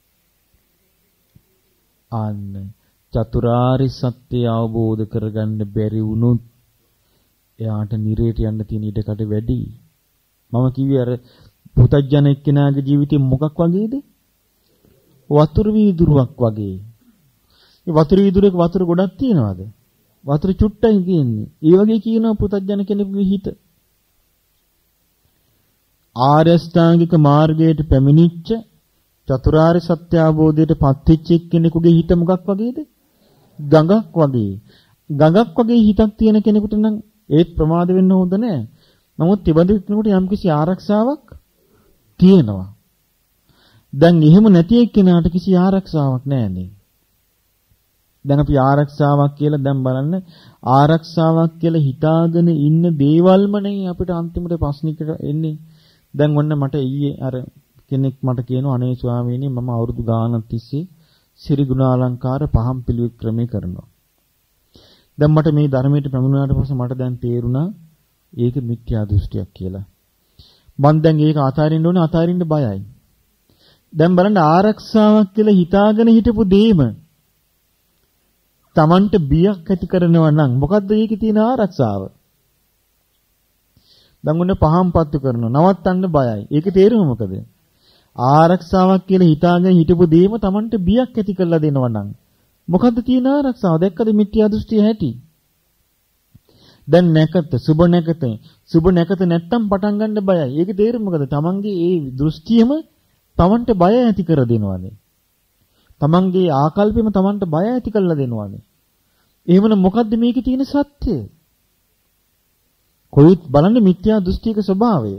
අන්න චතුරාර්ය සත්‍ය අවබෝධ කරගන්න බැරි වුණොත් එයාට නිරේට යන්න තියෙන ඉඩකඩ වැඩි. මම කිව්වේ අර පුතඥ එක්කෙනාගේ ජීවිතේ මොකක් වගේද? වතුර වීදුරුවක් වගේ. මේ වතුර වීදුරේක වතුර ගොඩක් තියනවාද? වතුර චුට්ටයි තියෙන්නේ. ඒ වගේ කියනවා පුතඥ කෙනෙකුගේ හිත. ආර්ය ශ්‍රාංගික මාර්ගයට පැමිණිච්ච චතුරාර්ය සත්‍ය අවබෝධයට පත්වෙච්ච කෙනෙකුගේ හිත මොකක් වගේද? ගඟක් වගේ. ගඟක් වගේ හිතක් තියෙන කෙනෙකුට නම් ඒත් ප්‍රමාද වෙන්න හොඳ නැහැ. නමුත් තිබඳු කෙනෙකුට යම්කිසි ආරක්ෂාවක් තියෙනවා. දැන් එහෙම නැති එක්කෙනාට කිසි ආරක්ෂාවක් නැහැනේ. දැන් අපි ආරක්ෂාවක් කියලා දැන් බලන්න ආරක්ෂාවක් කියලා හිතාගෙන ඉන්න දේවල්ම නේ අපිට අන්තිමට ප්‍රශ්නිකට එන්නේ. දැන් ඔන්න මට ඊයේ අර කෙනෙක් මට කියනවා අනේ ස්වාමීනි මම අවුරුදු ගානක් තිස්සේ සිරි ගුණාලංකාර පහම් පිළිවෙත් ක්‍රමේ කරනවා. දැන් මට මේ ධර්මයට පැමුණාට පස්සේ මට දැන් තේරුණා ඒක මිත්‍යා දෘෂ්ටියක් කියලා. මම දැන් ඒක අතාරින්න ඕනේ අතාරින්න බයයි. දැන් බලන්න ආරක්ෂාවක් කියලා හිතාගෙන හිටපු දෙයම Tamanට බියක් ඇති කරනවා නම් මොකද්ද ඒකේ තියෙන ආරක්ෂාව? දැන් උන්නේ පහම් පත්තු කරනවා නවත්තන්න බයයි. ඒකේ තේරුම මොකද? ආරක්ෂාවක් කියලා හිතාගෙන හිටපු දෙයම Tamanට බියක් ඇති කරලා දෙනවා නම් මොකද්ද තියෙන ආරක්ෂාව? දැක්කද මිත්‍යා දෘෂ්ටිය ඇති? දැන් නැකත සුබ නැකත සුබ නැකත නැත්තම් පටන් ගන්න බයයි. ඒකේ තේරුම මොකද? Tamanගේ ඒ දෘෂ්ටියම තමන්ට බය ඇති කර දෙනවානේ. තමන්ගේ ආකල්පෙම තමන්ට බය ඇති කරලා දෙනවානේ. එහෙමනම් මොකද්ද මේකේ තියෙන සත්‍යය? කොයිත් බලන්නේ මිත්‍යා දෘෂ්ටික ස්වභාවය.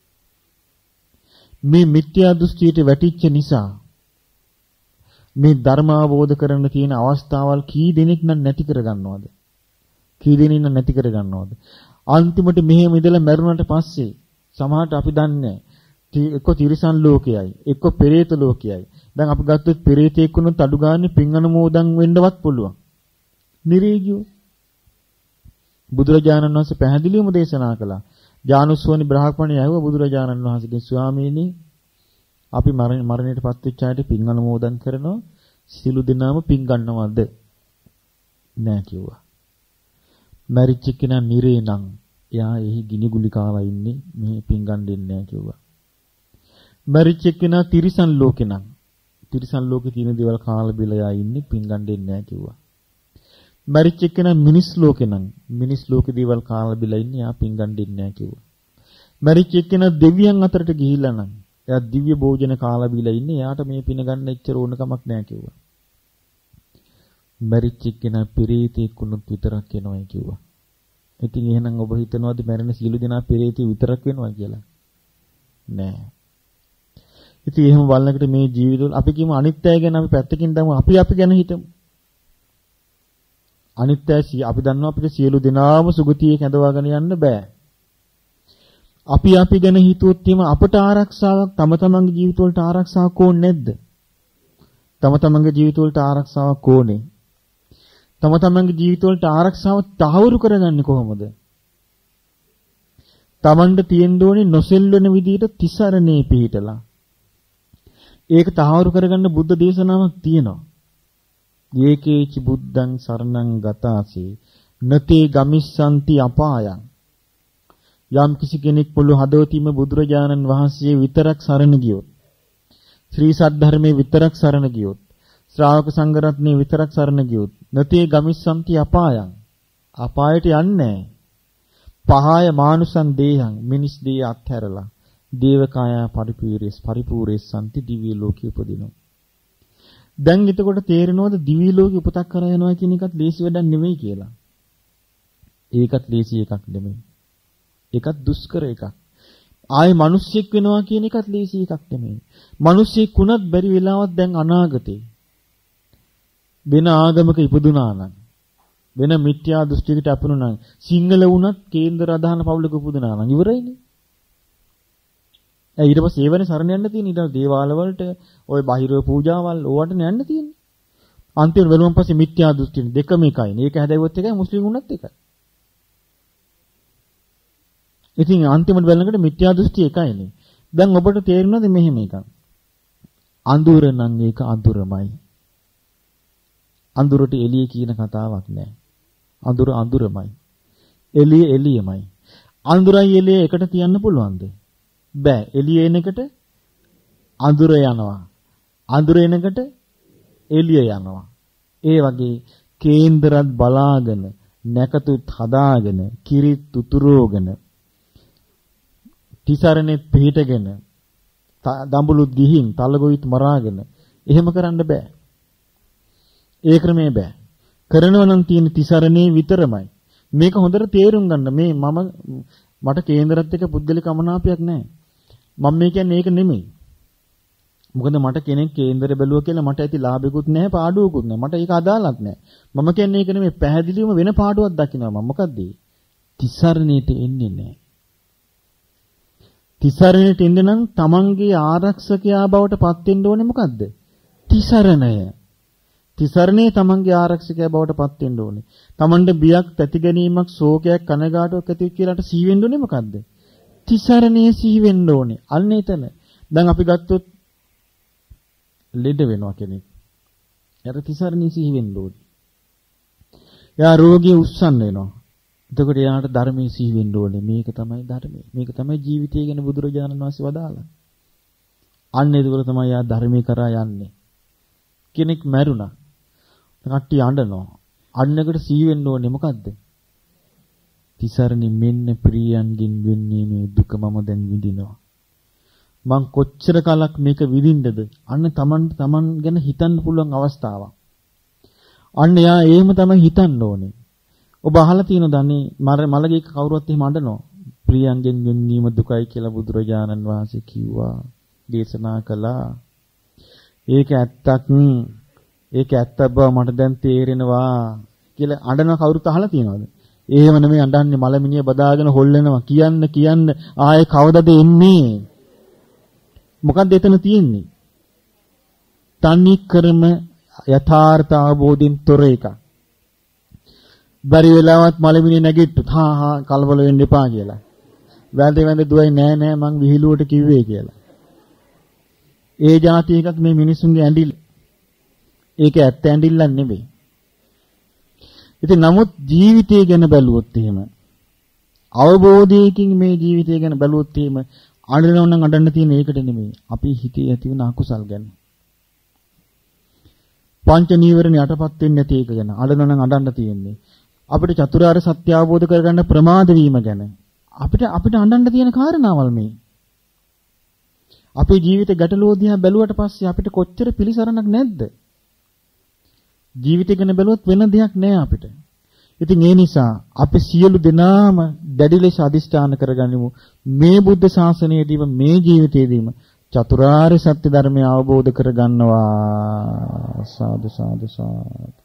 මේ මිත්‍යා දෘෂ්ටියට වැටිච්ච නිසා මේ ධර්ම අවබෝධ කරගන්න තියෙන අවස්ථාවල් කී දෙනෙක් නම් නැති කරගන්නවද? කී දෙනෙක් නම් නැති කරගන්නවද? අන්තිමට මෙහෙම ඉඳලා මැරුණාට පස්සේ සමහරට අපි දන්නේ එක්ක තිරිසන් ලෝකයයි එක්ක පෙරේත ලෝකයයි. දැන් අපි ගත්තොත් පෙරේතෙක් වුණොත් අඩු ගානේ පින් අනුමෝදන් වෙන්නවත් පුළුවන්. නිරේගියෝ බුදුරජාණන් වහන්සේ පැහැදිලිවම දේශනා කළා. ජානුස්සෝනි බ්‍රාහ්මණය ඇහුවා බුදුරජාණන් වහන්සේගෙන් ස්වාමීනි අපි මරණයටපත් වෙච්ච අයට පින් අනුමෝදන් කරනවා සියලු දෙනාම පින් ගන්නවද? නෑ කිව්වා. මරිච්ච කෙනා නිරේ නම් එයා එහි ගිනිගුලි කාලා ඉන්නේ මේ පින් ගන්න දෙන්නේ නෑ කිව්වා. මරිච්ච කෙනා තිරිසන් ලෝකේ නම් තිරිසන් ලෝකේ තියෙන දේවල් කාලා බිලා යා ඉන්නේ පින් ගන්න දෙන්නේ නෑ කිව්වා. මරිච්ච කෙනා මිනිස් ලෝකේ නම් මිනිස් ලෝකේ දේවල් කාලා බිලා ඉන්නේ යා පින් ගන්න දෙන්නේ නෑ කිව්වා. මරිච්ච කෙනා දෙවියන් අතරට ගිහිල්ලා නම් එයා දිව්‍ය භෝජන කාලා බිලා ඉන්නේ යාට මේ පින ගන්න එච්චර ඕන කමක් නෑ කිව්වා. මරිච්ච කෙනා පෙරේතෙක් වුණොත් විතරක් වෙනවයි කිව්වා. ඉතින් එහෙනම් ඔබ හිතනවාද මැරෙන සියලු දෙනා පෙරේතෙ විතරක් වෙනවා කියලා? නෑ. ඉතින් එහෙම බලනකොට මේ ජීවිතවල අපි කියමු අනිත්‍යය ගැන අපි පැත්තකින් දාමු අපි අපි ගැන හිතමු. අනිත්‍යයි අපි දන්නවා අපිට සියලු දෙනාම සුගතියේ කැඳවාගෙන යන්න බෑ. අපි අපි ගැන හිතුවොත් එimhe අපට ආරක්ෂාවක් තම තමන්ගේ ජීවිතවලට ආරක්ෂාවක් ඕනේ නැද්ද? තම තමන්ගේ ජීවිතවලට ආරක්ෂාවක් ඕනේ. තම තමන්ගේ ජීවිතවලට ආරක්ෂාව තහවුරු කරගන්නේ කොහොමද? තමන්ට තියෙන්න ඕනේ නොසෙල්වෙන විදිහට තිසරණේ පිහිටලා. ඒක තහවුරු කරගන්න බුද්ධ දේශනාවක් තියෙනවා. ඒකේච බුද්ධං සරණං ගතාසි නතේ ගමිස්සanti අපායං. යම් කිසි කෙනෙක් මුළු හදවතින්ම බුදුරජාණන් වහන්සේ විතරක් සරණ ගියොත්, ශ්‍රී සද්ධර්මයේ විතරක් සරණ ගියොත්, ශ්‍රාවක සංඝ රත්නයේ විතරක් සරණ ගියොත්, නතේ ගමිස්සanti අපායං. අපායට යන්නේ පහය මානුසං දේහං මිනිස් දේ අත්හැරලා දේවකාය පරිපූර්ණස් පරිපූර්ණස්සන්ති දිව්‍ය ලෝකෙ උපදිනවා. දැන් එතකොට තේරෙනවද දිව්‍ය ලෝකෙ උපතක් කරා යනවා කියන එකත් ලේසි වැඩක් නෙමෙයි කියලා. ඒකත් ලේසි එකක් නෙමෙයි. ඒකත් දුෂ්කර එකක්. ආයේ මිනිස්සෙක් වෙනවා කියන එකත් ලේසි එකක් නෙමෙයි. මිනිස්සෙක් වුණත් බැරි වෙලාවක් දැන් අනාගතේ වෙන ආගමක ඉපදුනා නම්, වෙන මිත්‍යා දෘෂ්ටියකට අපුණා නම්, සිංහල වුණත් කේන්දර අදහන පවුලක ඉපදුනා නම් ඉවරයිනේ. ඊට පස්සේ ඒවනේ සරණ යන්න තියෙන. ඊට දේවාල වලට ওই බාහිර පූජාවල් ඕවට යන්න තියෙන්නේ. අන්තිම වෙලුම් පස්සේ මිත්‍යා දෘෂ්ටි දෙකම එකයි. මේක හැදෙව්වොත් එකයි මුස්ලිම් වුණත් එකයි. ඉතින් අන්තිමට බලනකොට මිත්‍යා දෘෂ්ටි එකයිනේ. දැන් ඔබට තේරෙනවද මෙහෙම එකක්? අඳුර නම් ඒක අඳුරමයි. අඳුරට එළිය කියන කතාවක් නෑ. අඳුර අඳුරමයි. එළිය එළියමයි. අඳුරයි එළිය එකට තියන්න පුළුවන්ද? බෑ. එළිය එනකට අඳුර යනවා. අඳුර එනකට එළිය යනවා. ඒ වගේ කේන්දරත් බලාගෙන, නැකතුත් හදාගෙන, කිරිත් උතුරෝගෙන, තිසරණෙත් පිහිටගෙන, දඹුලුත් ගිහින්, තලගොවිත් මරාගෙන එහෙම කරන්න බෑ. ඒ ක්‍රමේ බෑ. කරනවා නම් තියෙන තිසරණේ විතරමයි. මේක හොඳට තේරුම් ගන්න. මේ මම මට කේන්දරත් එක්ක පුද්ගලික අමනාපයක් නැහැ. මම මේ කියන්නේ ඒක නෙමෙයි. මොකද මට කෙනෙක් කේන්දර බැලුවා කියලා මට ඇති ලාභයක්වත් නැහැ, පාඩුවකුත් නැහැ. මට ඒක අදාළක් නැහැ. මම කියන්නේ ඒක නෙමෙයි. පැහැදිලිවම වෙන පාඩුවක් දකින්නවා මම. මොකද්ද? තිසරණේට එන්නේ නැහැ. තිසරණේට එන්න නම් තමන්ගේ ආරක්ෂකයා බවට පත් වෙන්න ඕනේ මොකද්ද? තිසරණය. තිසරණේ තමන්ගේ ආරක්ෂකයා බවට පත් වෙන්න ඕනේ. තමන්ට බියක්, තැති ගැනීමක්, ශෝකයක්, කනගාටුවක් ඇති කියලාට සී වෙන්න ඕනේ මොකද්ද? තිසරණේ සී වෙන්න ඕනේ. අන්න එතන. දැන් අපි ගත්තොත් ලෙඩ වෙනවා කෙනෙක්. එයාට තිසරණේ සී වෙන්න ඕනේ. එයා රෝගිය උස්සන්න වෙනවා. එතකොට එයාට ධර්මයේ සී වෙන්න ඕනේ. මේක තමයි ධර්මයේ. මේක තමයි ජීවිතය ගැන බුදුරජාණන් වහන්සේ වදාළා. අන්න ඒකවල තමයි එයා ධර්මයේ කරා යන්නේ. කෙනෙක් මැරුණා. කට්ටිය අඬනවා. අන්නකට සී වෙන්න ඕනේ මොකද්ද? තිසරණි මෙන්න ප්‍රියයන්ගින් වෙන්නේ මේ දුක මම දැන් විඳිනවා. මං කොච්චර කලක් මේක විඳින්නද? අන්න Taman Taman ගැන හිතන්න පුළුවන් අවස්ථාවක්. අන්න යා එහෙම තමයි හිතන්න ඕනේ. ඔබ අහලා තියෙනවද අනේ මර මලගේ කවුරුවත් එහෙම අඬනවා. ප්‍රියංගෙන් වෙන්වීම දුකයි කියලා බුදුරජාණන් වහන්සේ කිව්වා. දේශනා කළා. ඒක ඇත්තක්. ඒක ඇත්තක් බව මට දැන් තේරෙනවා කියලා අඬන කවුරුත් අහලා තියෙනවද? එහෙම නෙමෙයි අඬන්නේ මලමිනිය බදාගෙන හොල්ලනවා. කියන්න කියන්න ආයේ කවදද එන්නේ? මොකක්ද එතන තියෙන්නේ? තනි ක්‍රම යථාර්ථ අවබෝධින් තොර එක. බරි වෙලාවත් මලමිනිය නැගිට්ටුත් හා හා කලබල වෙන්න එපා කියලා. වැඳ වැඳ දුවයි නෑ නෑ මං විහිළුවට කිව්වේ කියලා. ඒ જાති එකක් මේ මිනිසුන්ගේ ඇඬිල්ල. ඒක ඇත්ත ඇඬිල්ලක් නෙමෙයි. ඉතින් නමුත් ජීවිතය ගැන බැලුවොත් එහෙම අවබෝධයකින් මේ ජීවිතය ගැන බැලුවොත් එහෙම අඬනව නම් අඬන්න තියෙන ඒකට නෙමෙයි. අපි හිතේ ඇති වෙන අකුසල් ගැන. පංච නීවරණ යටපත් වෙන්නේ නැති එක ගැන අඬනව නම් අඬන්න තියෙන්නේ. අපිට චතුරාර්ය සත්‍ය අවබෝධ කරගන්න ප්‍රමාද වීම ගැන. අපිට අපිට අඬන්න තියෙන කාරණාවල් මේ. අපේ ජීවිත ගැටලුව දිහා බැලුවට පස්සේ අපිට කොච්චර පිළිසරණක් නැද්ද? ජීවිතය ගැන බැලුවොත් වෙන දෙයක් නෑ අපිට. ඉතින් ඒ නිසා අපි සියලු දෙනාම දැඩි ලෙස අදිෂ්ඨාන කරගනිමු මේ බුද්ධ ශාසනයේදීම මේ ජීවිතයේදීම චතුරාර්ය සත්‍ය ධර්මය අවබෝධ කරගන්නවා. සාදු සාදු සාදු.